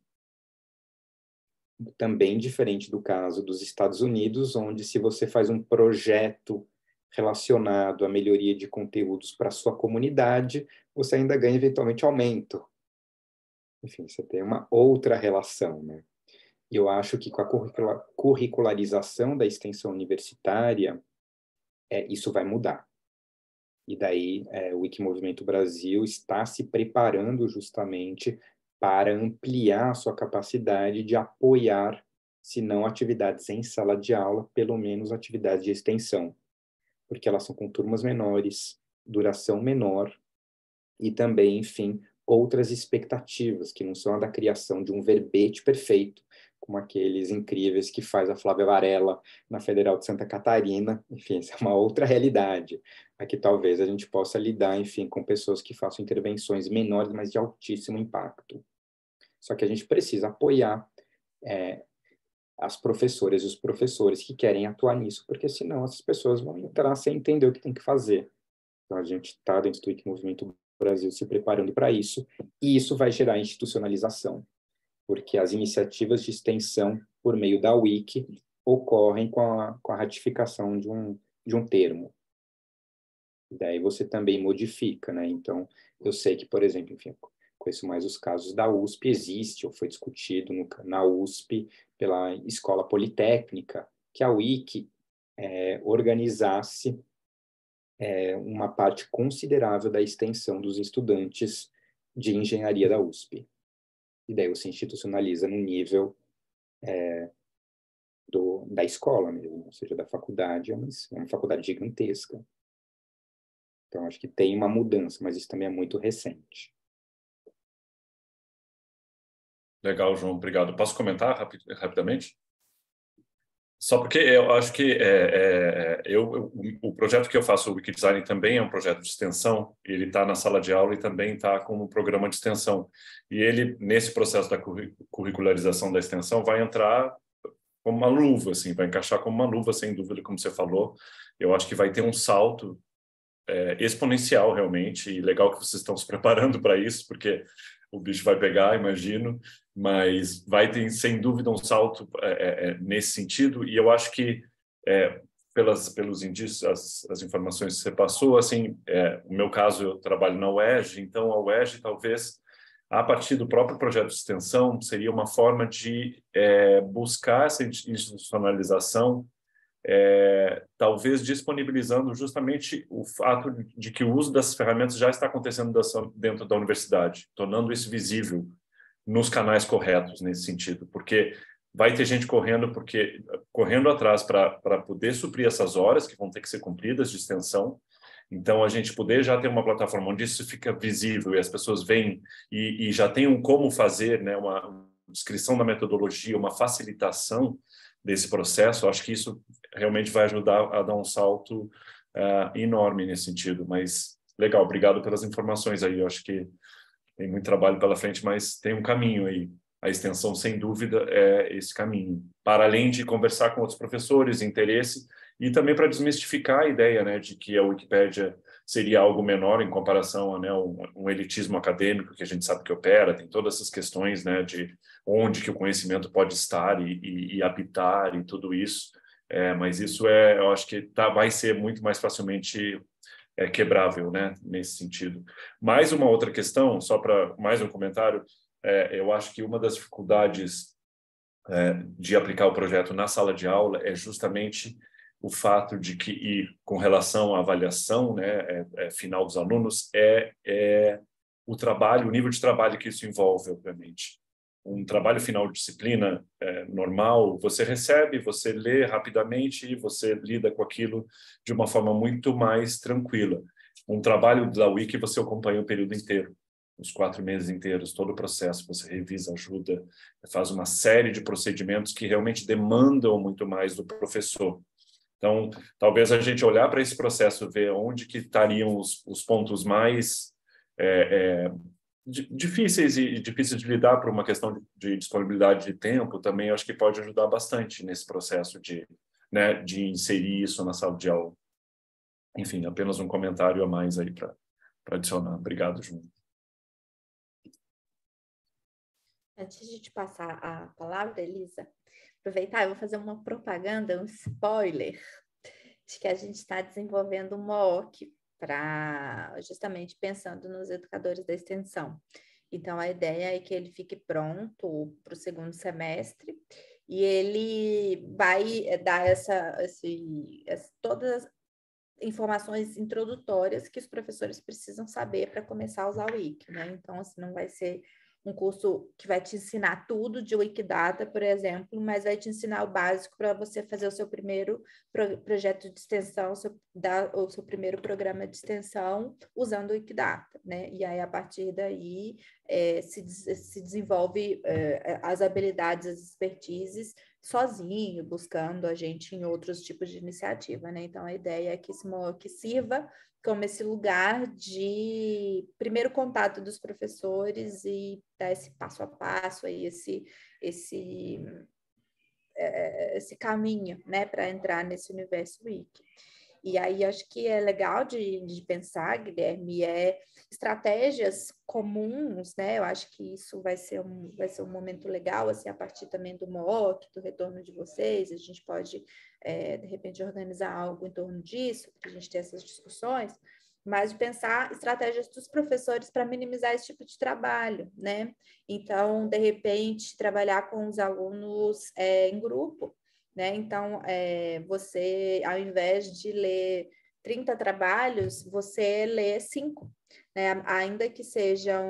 Também diferente do caso dos Estados Unidos, onde se você faz um projeto relacionado à melhoria de conteúdos para a sua comunidade, você ainda ganha eventualmente aumento. Enfim, você tem uma outra relação, né? E eu acho que com a curricularização da extensão universitária, isso vai mudar. E daí o Wikimovimento Brasil está se preparando justamente para ampliar a sua capacidade de apoiar, se não atividades em sala de aula, pelo menos atividades de extensão, porque elas são com turmas menores, duração menor e também, enfim, outras expectativas, que não são a da criação de um verbete perfeito, como aqueles incríveis que faz a Flávia Varela na Federal de Santa Catarina. Enfim, essa é uma outra realidade. Aqui talvez a gente possa lidar, enfim, com pessoas que façam intervenções menores, mas de altíssimo impacto. Só que a gente precisa apoiar as professoras e os professores que querem atuar nisso, porque senão essas pessoas vão entrar sem entender o que tem que fazer. Então, a gente está dentro do Wikimovimento Brasil se preparando para isso, e isso vai gerar institucionalização, porque as iniciativas de extensão por meio da Wiki ocorrem com a ratificação de um termo. E daí você também modifica, né? Então, eu sei que, por exemplo, enfim, conheço mais os casos da USP, existe, ou foi discutido na USP pela Escola Politécnica, que a Wiki organizasse uma parte considerável da extensão dos estudantes de engenharia da USP. E daí você institucionaliza no nível da escola mesmo, ou seja, da faculdade, é uma faculdade gigantesca. Então, acho que tem uma mudança, mas isso também é muito recente. Legal, João, obrigado. Posso comentar rapidamente? Só porque eu acho que o projeto que eu faço, o Wikidesign, também é um projeto de extensão. Ele está na sala de aula e também está como um programa de extensão. E ele, nesse processo da curricularização da extensão, vai entrar como uma luva, assim, vai encaixar como uma luva, sem dúvida, como você falou. Eu acho que vai ter um salto exponencial, realmente, e legal que vocês estão se preparando para isso, porque o bicho vai pegar, imagino, mas vai ter, sem dúvida, um salto nesse sentido, e eu acho que, pelos indícios, as informações que você passou, assim, no meu caso, eu trabalho na UERJ, então a UERJ, talvez, a partir do próprio projeto de extensão, seria uma forma de buscar essa institucionalização, talvez disponibilizando justamente o fato de que o uso dessas ferramentas já está acontecendo dentro da universidade, tornando isso visível. nos canais corretos nesse sentido, porque vai ter gente correndo atrás para poder suprir essas horas que vão ter que ser cumpridas de extensão. Então, a gente poder já ter uma plataforma onde isso fica visível e as pessoas veem e já tem um como fazer, né, uma descrição da metodologia, uma facilitação desse processo, acho que isso realmente vai ajudar a dar um salto enorme nesse sentido. Mas, legal, obrigado pelas informações aí. Eu acho que tem muito trabalho pela frente, mas tem um caminho aí. A extensão, sem dúvida, é esse caminho. Para além de conversar com outros professores, interesse, e também para desmistificar a ideia, né, de que a Wikipédia seria algo menor em comparação a, né, um elitismo acadêmico que a gente sabe que opera, tem todas essas questões, né, de onde que o conhecimento pode estar e habitar e tudo isso. Mas isso eu acho que vai ser muito mais facilmente quebrável, né, nesse sentido. Mais uma outra questão, só para mais um comentário, eu acho que uma das dificuldades de aplicar o projeto na sala de aula é justamente o fato de que, e com relação à avaliação, né, final dos alunos, o trabalho, o nível de trabalho que isso envolve, obviamente. Um trabalho final de disciplina normal, você recebe, você lê rapidamente e você lida com aquilo de uma forma muito mais tranquila. Um trabalho da Wiki você acompanha o período inteiro, os 4 meses inteiros, todo o processo, você revisa, ajuda, faz uma série de procedimentos que realmente demandam muito mais do professor. Então, talvez a gente olhar para esse processo, ver onde que estariam os pontos mais difíceis de lidar por uma questão de disponibilidade de tempo, também acho que pode ajudar bastante nesse processo de inserir isso na sala de aula. Enfim, apenas um comentário a mais aí para adicionar. Obrigado, João. Antes de te passar a palavra, Elisa, aproveitar, eu vou fazer uma propaganda, um spoiler, de que a gente está desenvolvendo um MOOC justamente pensando nos educadores da extensão. Então, a ideia é que ele fique pronto para o 2º semestre e ele vai dar todas as informações introdutórias que os professores precisam saber para começar a usar o Wiki, né? Então, assim, não vai ser um curso que vai te ensinar tudo de Wikidata, por exemplo, mas vai te ensinar o básico para você fazer o seu primeiro projeto de extensão, o seu primeiro programa de extensão usando o Wikidata, né? E aí, a partir daí, se desenvolve as habilidades, as expertises sozinho, buscando a gente em outros tipos de iniciativa, né? Então, a ideia é que esse MOOC sirva como esse lugar de primeiro contato dos professores e dar esse passo a passo, aí, esse caminho, né, para entrar nesse universo Wiki. E aí, acho que é legal de pensar, Guilherme, estratégias comuns, né? Eu acho que isso vai ser um momento legal, assim, a partir também do MOOC, do retorno de vocês, a gente pode, de repente, organizar algo em torno disso, para a gente ter essas discussões, mas de pensar estratégias dos professores para minimizar esse tipo de trabalho, né? Então, de repente, trabalhar com os alunos em grupo, né? Então, você, ao invés de ler 30 trabalhos, você lê 5, né? Ainda que seja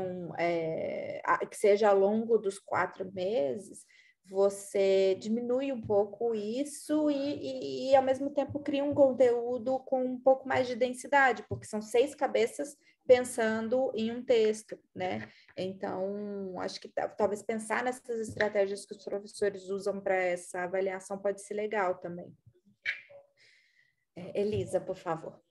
ao longo dos 4 meses, você diminui um pouco isso e ao mesmo tempo cria um conteúdo com um pouco mais de densidade, porque são 6 cabeças pensando em um texto, né? Então, acho que talvez pensar nessas estratégias que os professores usam para essa avaliação pode ser legal também. Elisa, por favor.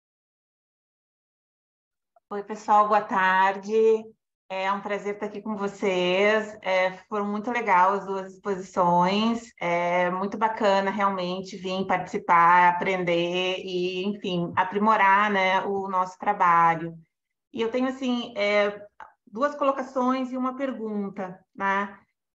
Oi, pessoal, boa tarde. É um prazer estar aqui com vocês. Foram muito legais as 2 exposições. É muito bacana, realmente, vir participar, aprender e, enfim, aprimorar, né, o nosso trabalho. E eu tenho, assim, 2 colocações e uma pergunta, né?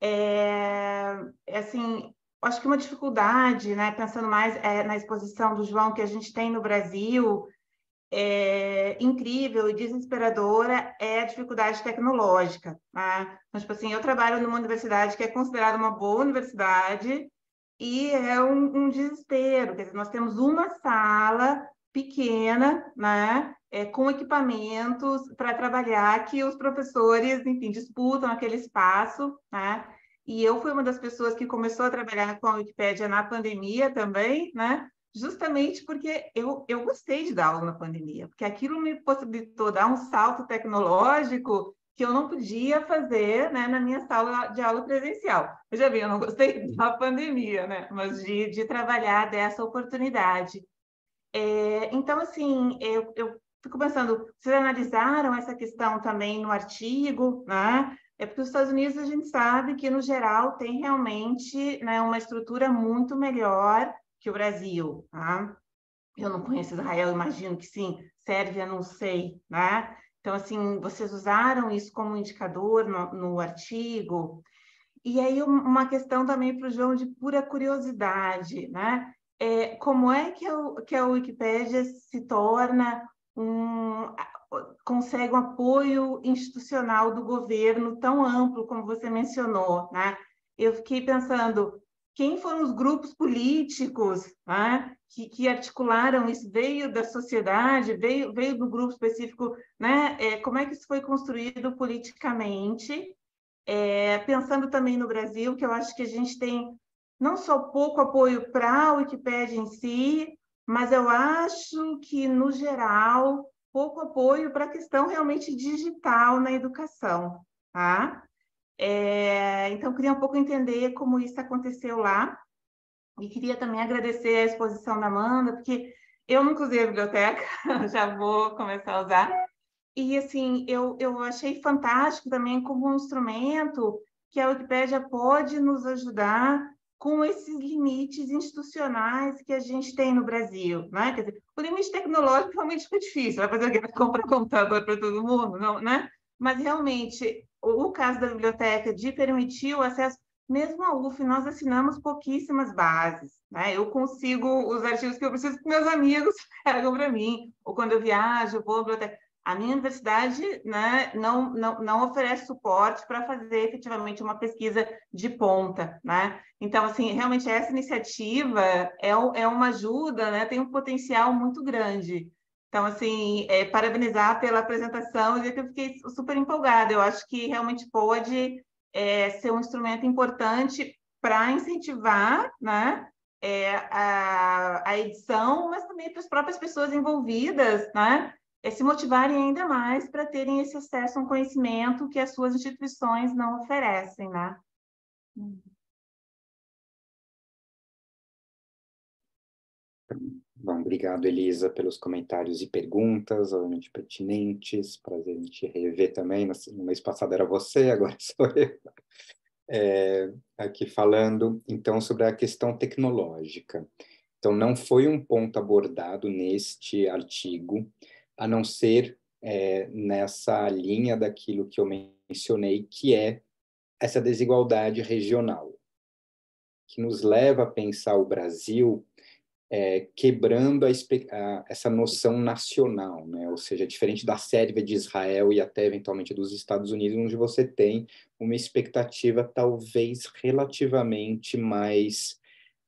Assim, acho que uma dificuldade, né, pensando mais na exposição do João que a gente tem no Brasil, incrível e desesperadora é a dificuldade tecnológica, tá? Então, tipo assim, eu trabalho numa universidade que é considerada uma boa universidade e é um desespero. Quer dizer, nós temos uma sala pequena, né? Com equipamentos para trabalhar, que os professores, enfim, disputam aquele espaço, né? E eu fui uma das pessoas que começou a trabalhar com a Wikipédia na pandemia também, né? Justamente porque eu gostei de dar aula na pandemia, porque aquilo me possibilitou dar um salto tecnológico que eu não podia fazer, né, na minha sala de aula presencial. Eu já vi, eu não gostei da pandemia, né? Mas de trabalhar dessa oportunidade. Então, assim, eu fico pensando, vocês analisaram essa questão também no artigo, né? Porque os Estados Unidos a gente sabe que, no geral, tem realmente, né, uma estrutura muito melhor que o Brasil, tá? Eu não conheço Israel, imagino que sim. Sérvia, não sei, né? Então, assim, vocês usaram isso como indicador no artigo? E aí, uma questão também para o João de pura curiosidade, né? Como é que a Wikipédia se torna consegue um apoio institucional do governo tão amplo como você mencionou, né? Eu fiquei pensando, quem foram os grupos políticos, né, que articularam isso? Veio da sociedade, veio do grupo específico, né? Como é que isso foi construído politicamente? Pensando também no Brasil, que eu acho que a gente tem não só pouco apoio para a Wikipédia em si, mas eu acho que, no geral, pouco apoio para a questão realmente digital na educação, tá? Então, queria um pouco entender como isso aconteceu lá, e queria também agradecer a exposição da Amanda, porque eu nunca usei a biblioteca, já vou começar a usar. E, assim, eu achei fantástico também como um instrumento que a Wikipédia pode nos ajudar com esses limites institucionais que a gente tem no Brasil, né? Quer dizer, o limite tecnológico realmente fica difícil, vai fazer o quê? Vai comprar computador para todo mundo, não, né? Mas, realmente, o caso da biblioteca de permitir o acesso, mesmo a UF, nós assinamos pouquíssimas bases, né? Eu consigo os artigos que eu preciso que meus amigos pegam para mim, ou quando eu viajo, eu vou à biblioteca. A minha universidade, né, não oferece suporte para fazer efetivamente uma pesquisa de ponta, né? Então, assim, realmente essa iniciativa é uma ajuda, né? Tem um potencial muito grande. Então, assim, parabenizar pela apresentação, dizer que eu fiquei super empolgada. Eu acho que realmente pode ser um instrumento importante para incentivar, né, a edição, mas também para as próprias pessoas envolvidas, né? Se motivarem ainda mais para terem esse acesso a um conhecimento que as suas instituições não oferecem, né? Bom, obrigado, Elisa, pelos comentários e perguntas, obviamente pertinentes. Prazer em te rever também. No mês passado era você, agora sou eu. Aqui falando, então, sobre a questão tecnológica. Então, não foi um ponto abordado neste artigo, a não ser nessa linha daquilo que eu mencionei, que é essa desigualdade regional, que nos leva a pensar o Brasil quebrando essa noção nacional, né? Ou seja, diferente da Sérvia, de Israel e até eventualmente dos Estados Unidos, onde você tem uma expectativa talvez relativamente mais,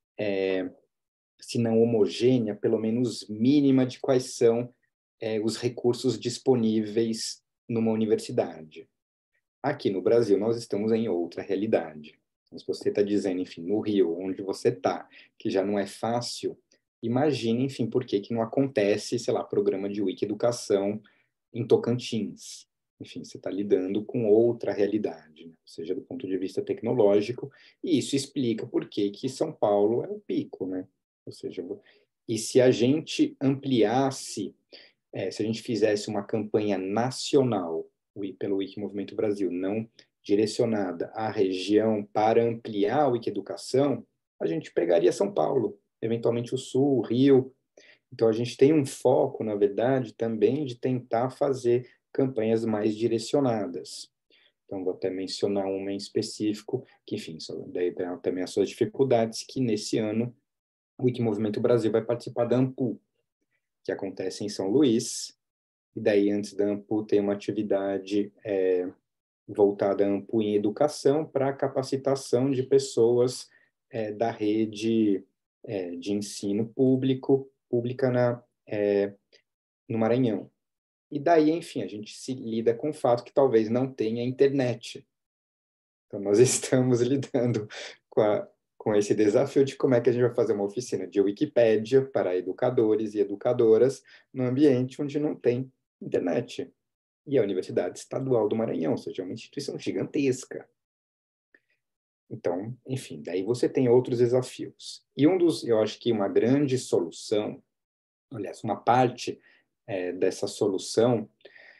se não homogênea, pelo menos mínima, de quais são os recursos disponíveis numa universidade. Aqui no Brasil, nós estamos em outra realidade. Então, se você está dizendo, enfim, no Rio, onde você está, que já não é fácil, imagine, enfim, por que não acontece, sei lá, programa de Wiki-educação em Tocantins. Enfim, você está lidando com outra realidade, né? Ou seja, do ponto de vista tecnológico, e isso explica por que São Paulo é o pico, né? Ou seja, e se a gente ampliasse, se a gente fizesse uma campanha nacional pelo Wiki Movimento Brasil, não direcionada à região para ampliar a Wiki-educação, a gente pegaria São Paulo, eventualmente o Sul, o Rio. Então, a gente tem um foco, na verdade, também de tentar fazer campanhas mais direcionadas. Então, vou até mencionar uma em específico, que, enfim, daí também as suas dificuldades, que nesse ano o Wiki Movimento Brasil vai participar da AMPU, que acontece em São Luís, e daí antes da AMPU tem uma atividade voltada a AMPU em educação para capacitação de pessoas da rede de ensino pública no Maranhão. E daí, enfim, a gente se lida com o fato que talvez não tenha internet. Então, nós estamos lidando com esse desafio de como é que a gente vai fazer uma oficina de Wikipédia para educadores e educadoras no ambiente onde não tem internet. E a Universidade Estadual do Maranhão, ou seja, é uma instituição gigantesca. Então, enfim, daí você tem outros desafios. E eu acho que uma grande solução, aliás, uma parte dessa solução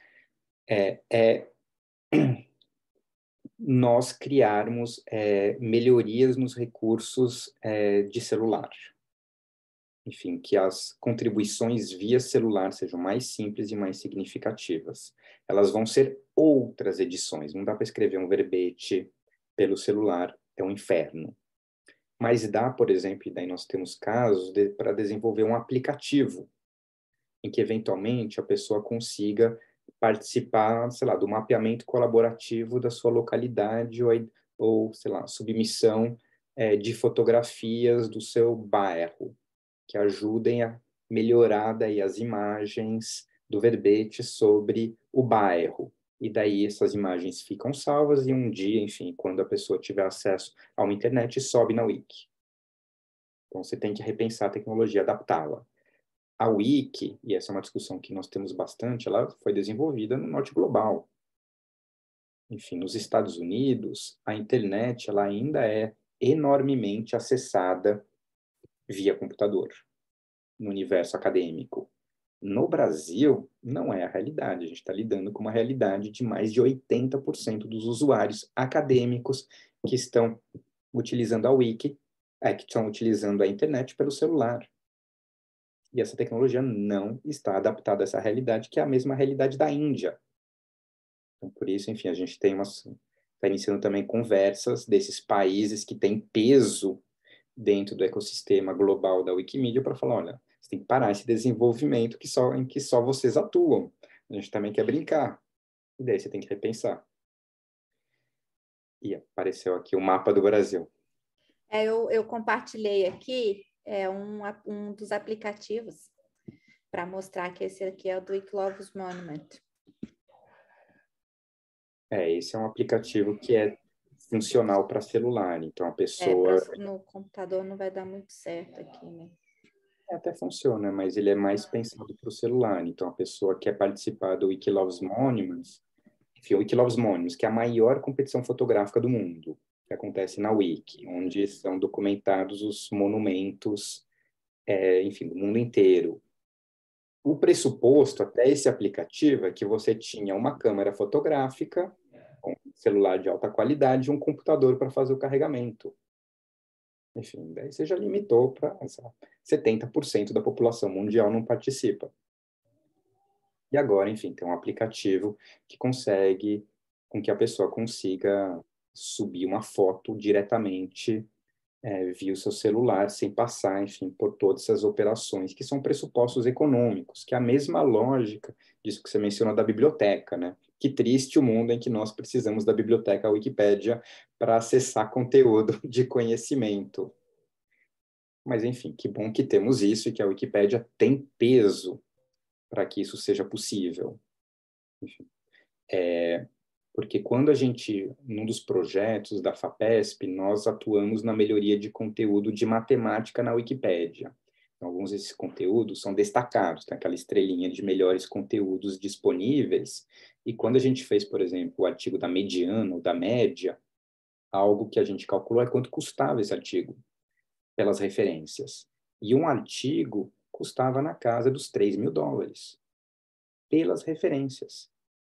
é nós criarmos melhorias nos recursos de celular. Enfim, que as contribuições via celular sejam mais simples e mais significativas. Elas vão ser outras edições, não dá para escrever um verbete pelo celular, é um inferno. Mas dá, por exemplo, e daí nós temos casos para desenvolver um aplicativo, em que eventualmente a pessoa consiga participar, sei lá, do mapeamento colaborativo da sua localidade ou sei lá, submissão de fotografias do seu bairro, que ajudem a melhorar daí as imagens do verbete sobre o bairro. E daí essas imagens ficam salvas e um dia, enfim, quando a pessoa tiver acesso a uma internet, sobe na Wiki. Então você tem que repensar a tecnologia, adaptá-la. A Wiki, e essa é uma discussão que nós temos bastante, ela foi desenvolvida no norte global. Enfim, nos Estados Unidos, a internet ela ainda é enormemente acessada via computador, no universo acadêmico. No Brasil, não é a realidade. A gente está lidando com uma realidade de mais de 80% dos usuários acadêmicos que estão utilizando a Wiki, que estão utilizando a internet pelo celular. E essa tecnologia não está adaptada a essa realidade, que é a mesma realidade da Índia. Então, por isso, enfim, a gente está iniciando também conversas desses países que têm peso dentro do ecossistema global da Wikimedia para falar, olha, você tem que parar esse desenvolvimento em que só vocês atuam. A gente também quer brincar. E daí você tem que repensar. E apareceu aqui o mapa do Brasil. Eu compartilhei aqui um dos aplicativos para mostrar que esse aqui é o do Wikiloves Monument. Esse é um aplicativo que é funcional para celular, então a pessoa... no computador não vai dar muito certo aqui, né? Até funciona, mas ele é mais pensado para o celular, então a pessoa quer participar do Wikiloves Monuments, enfim, o Wikiloves Monuments, que é a maior competição fotográfica do mundo, que acontece na Wiki, onde são documentados os monumentos, enfim, do mundo inteiro. O pressuposto até esse aplicativo é que você tinha uma câmera fotográfica, um celular de alta qualidade e um computador para fazer o carregamento. Enfim, daí você já limitou para 70% da população mundial não participa. E agora, enfim, tem um aplicativo que consegue com que a pessoa consiga subir uma foto diretamente via o seu celular, sem passar, enfim, por todas essas operações, que são pressupostos econômicos, que é a mesma lógica disso que você mencionou da biblioteca, né? Que triste o mundo em que nós precisamos da biblioteca Wikipédia para acessar conteúdo de conhecimento. Mas, enfim, que bom que temos isso e que a Wikipédia tem peso para que isso seja possível. Enfim, porque quando num dos projetos da FAPESP, nós atuamos na melhoria de conteúdo de matemática na Wikipédia. Então, alguns desses conteúdos são destacados, tem aquela estrelinha de melhores conteúdos disponíveis, e quando a gente fez, por exemplo, o artigo da mediana ou da média, algo que a gente calculou é quanto custava esse artigo, pelas referências. E um artigo custava na casa dos $3.000, pelas referências.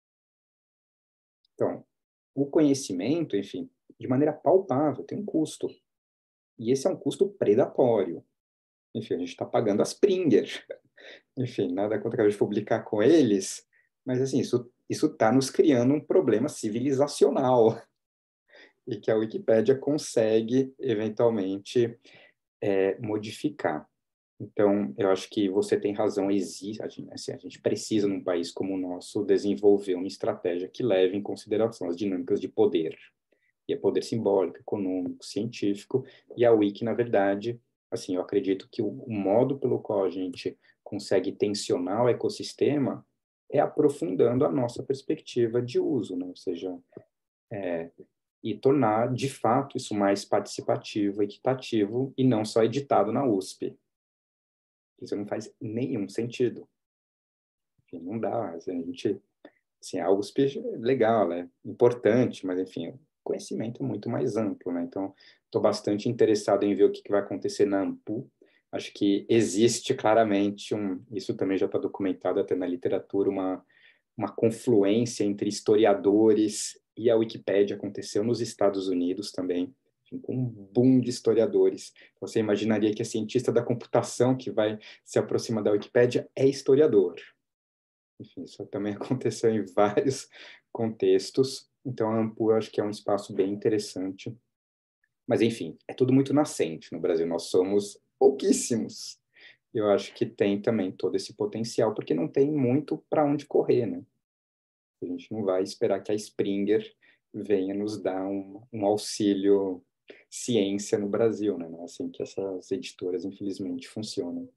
Então, o conhecimento, enfim, de maneira palpável, tem um custo. E esse é um custo predatório. Enfim, a gente está pagando a Springer. Enfim, nada contra a gente publicar com eles, mas, assim, isso está nos criando um problema civilizacional e que a Wikipédia consegue, eventualmente, modificar. Então, eu acho que você tem razão, a gente precisa, num país como o nosso, desenvolver uma estratégia que leve em consideração as dinâmicas de poder. E é poder simbólico, econômico, científico, e a Wiki, na verdade, assim, eu acredito que o modo pelo qual a gente consegue tensionar o ecossistema é aprofundando a nossa perspectiva de uso, né? Ou seja, e tornar, de fato, isso mais participativo, equitativo e não só editado na USP. Isso não faz nenhum sentido. Enfim, não dá. A gente, assim, a USP é legal, é importante, mas, enfim, o conhecimento é muito mais amplo, né? Então, estou bastante interessado em ver o que vai acontecer na AMPU. Acho que existe claramente isso também já está documentado até na literatura, uma confluência entre historiadores e a Wikipédia. Aconteceu nos Estados Unidos também, enfim, com um boom de historiadores. Você imaginaria que a cientista da computação que vai se aproximar da Wikipédia é historiador. Enfim, isso também aconteceu em vários contextos. Então, a AMPU eu acho que é um espaço bem interessante. Mas, enfim, é tudo muito nascente no Brasil. Nós somos pouquíssimos. Eu acho que tem também todo esse potencial, porque não tem muito para onde correr, né? A gente não vai esperar que a Springer venha nos dar um auxílio ciência no Brasil, né? Não é assim que essas editoras, infelizmente, funcionam.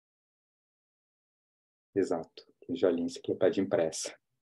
Exato. Eu já li enciclopédia impressa.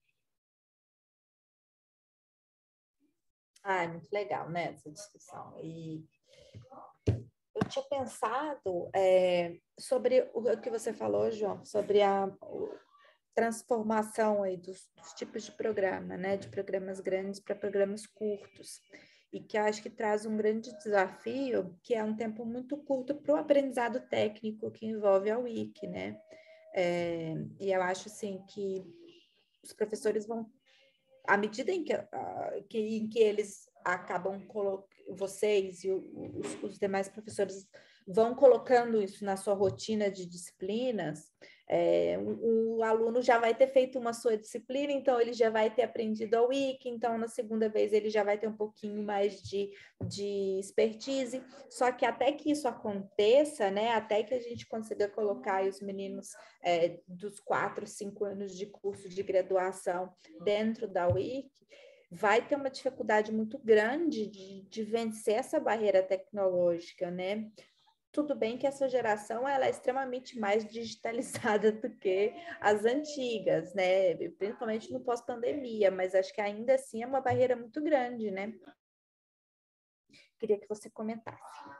Ah, é muito legal, né, essa discussão. E eu tinha pensado sobre o que você falou, João, sobre a transformação aí dos tipos de programa, né, de programas grandes para programas curtos, e que eu acho que traz um grande desafio, que é um tempo muito curto para o aprendizado técnico que envolve a Wiki, né? E eu acho assim que os professores vão, à medida em que eles acabam vocês e os demais professores vão colocando isso na sua rotina de disciplinas, o aluno já vai ter feito uma sua disciplina, então ele já vai ter aprendido a Wiki, então na segunda vez ele já vai ter um pouquinho mais de expertise, só que até que isso aconteça, né, até que a gente consiga colocar os meninos dos 4, 5 anos de curso de graduação dentro da Wiki, vai ter uma dificuldade muito grande de vencer essa barreira tecnológica, né? Tudo bem que essa geração ela é extremamente mais digitalizada do que as antigas, né? Principalmente no pós-pandemia, mas acho que ainda assim é uma barreira muito grande, né? Queria que você comentasse.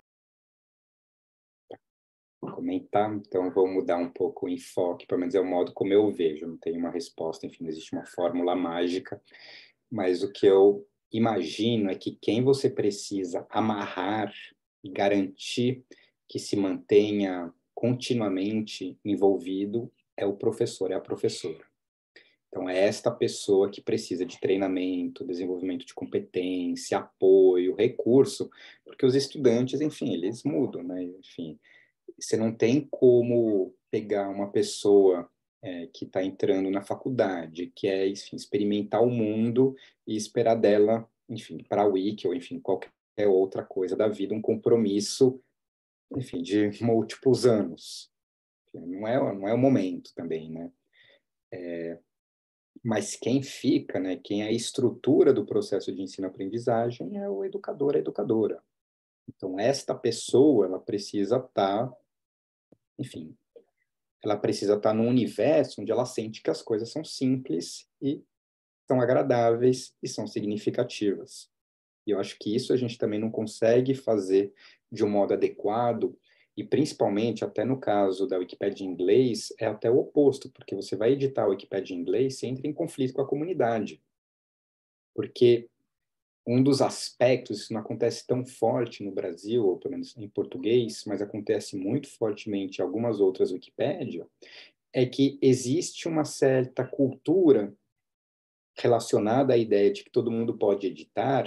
Comentar, então vou mudar um pouco o enfoque, pelo menos é o modo como eu vejo, não tem uma resposta, enfim, não existe uma fórmula mágica, mas o que eu imagino é que quem você precisa amarrar e garantir que se mantenha continuamente envolvido é o professor, é a professora. Então, é esta pessoa que precisa de treinamento, desenvolvimento de competência, apoio, recurso, porque os estudantes, enfim, eles mudam, né? Enfim, você não tem como pegar uma pessoa que está entrando na faculdade, que é, enfim, experimentar o mundo e esperar dela, enfim, para a Wiki ou, enfim, qualquer outra coisa da vida, um compromisso, enfim, de múltiplos anos. Não é o momento também, né? Mas quem fica, né, quem é a estrutura do processo de ensino-aprendizagem é o educador, a educadora. Então, esta pessoa, ela precisa estar, enfim, ela precisa estar num universo onde ela sente que as coisas são simples e são agradáveis e são significativas. E eu acho que isso a gente também não consegue fazer de um modo adequado, e principalmente, até no caso da Wikipédia em inglês, é até o oposto, porque você vai editar a Wikipédia em inglês, você entra em conflito com a comunidade. Porque um dos aspectos, isso não acontece tão forte no Brasil, ou pelo menos em português, mas acontece muito fortemente em algumas outras Wikipédia, é que existe uma certa cultura relacionada à ideia de que todo mundo pode editar,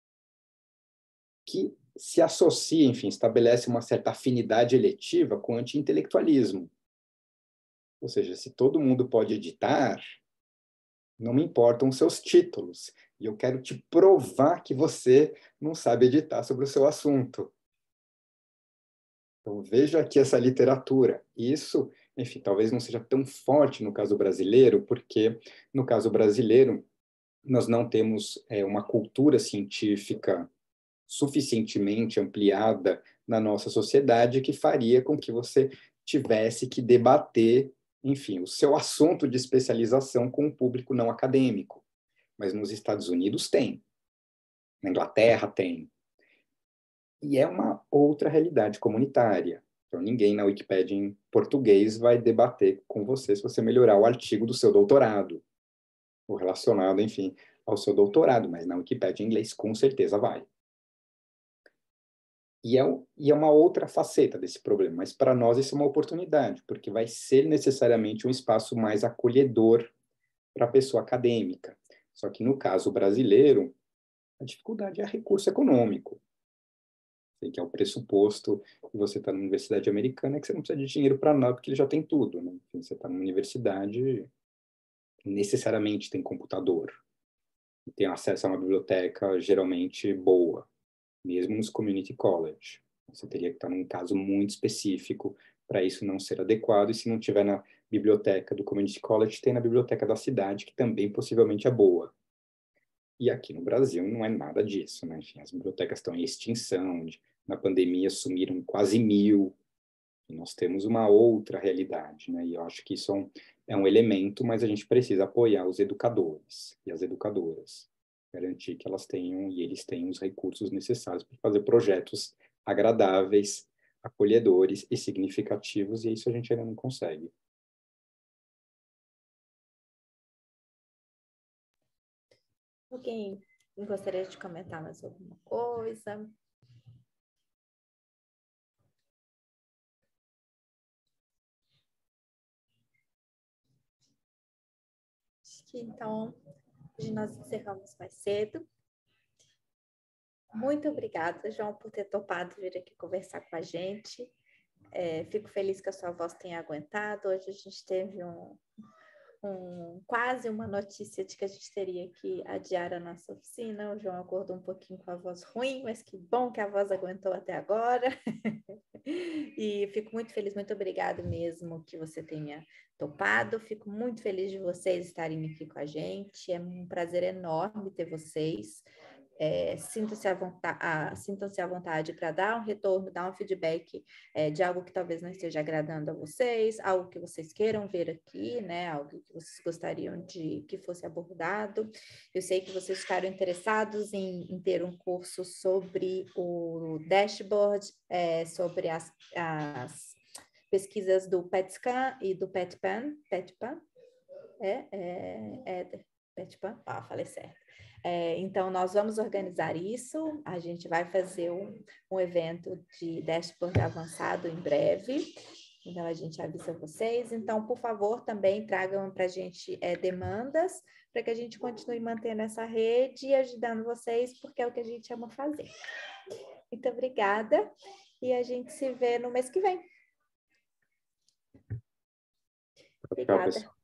que se associa, enfim, estabelece uma certa afinidade eletiva com o anti-intelectualismo. Ou seja, se todo mundo pode editar, não me importam os seus títulos, e eu quero te provar que você não sabe editar sobre o seu assunto. Então, veja aqui essa literatura. Isso, enfim, talvez não seja tão forte no caso brasileiro, porque no caso brasileiro nós não temos uma cultura científica suficientemente ampliada na nossa sociedade que faria com que você tivesse que debater, enfim, o seu assunto de especialização com um público não acadêmico. Mas nos Estados Unidos tem, na Inglaterra tem. E é uma outra realidade comunitária. Então, ninguém na Wikipédia em português vai debater com você se você melhorar o artigo do seu doutorado, ou relacionado, enfim, ao seu doutorado, mas na Wikipédia em inglês com certeza vai. E é uma outra faceta desse problema, mas para nós isso é uma oportunidade, porque vai ser necessariamente um espaço mais acolhedor para a pessoa acadêmica. Só que no caso brasileiro, a dificuldade é recurso econômico, que é o pressuposto que você está na universidade americana, é que você não precisa de dinheiro para nada, porque ele já tem tudo. Né? Enfim, você está numa universidade, necessariamente tem computador, e tem acesso a uma biblioteca geralmente boa, mesmo nos community college. Você teria que estar num caso muito específico para isso não ser adequado, e se não tiver na biblioteca do community college, tem na biblioteca da cidade, que também possivelmente é boa. E aqui no Brasil não é nada disso, né? Enfim, as bibliotecas estão em extinção, na pandemia sumiram quase 1000, e nós temos uma outra realidade, né? E eu acho que isso é um elemento, mas a gente precisa apoiar os educadores e as educadoras, garantir que elas tenham e eles tenham os recursos necessários para fazer projetos agradáveis, acolhedores e significativos, e isso a gente ainda não consegue. Alguém gostaria de comentar mais alguma coisa? Acho que então hoje nós encerramos mais cedo. Muito obrigada, João, por ter topado vir aqui conversar com a gente. Fico feliz que a sua voz tenha aguentado. Hoje a gente teve quase uma notícia de que a gente teria que adiar a nossa oficina. O João acordou um pouquinho com a voz ruim, mas que bom que a voz aguentou até agora. E fico muito feliz, muito obrigada mesmo que você tenha topado. Fico muito feliz de vocês estarem aqui com a gente. É um prazer enorme ter vocês. Sintam-se à vontade para dar um retorno, dar um feedback de algo que talvez não esteja agradando a vocês, algo que vocês queiram ver aqui, né? Algo que vocês gostariam de que fosse abordado. Eu sei que vocês ficaram interessados em ter um curso sobre o dashboard, sobre as pesquisas do PET-scan e do PET-pan. PET-pan? PET-pan? Falei certo. Então, nós vamos organizar isso, a gente vai fazer um evento de dashboard avançado em breve, então a gente avisa vocês. Então, por favor, também tragam para a gente demandas, para que a gente continue mantendo essa rede e ajudando vocês, porque é o que a gente ama fazer. Muito obrigada, e a gente se vê no mês que vem. Obrigada. Tchau, pessoal.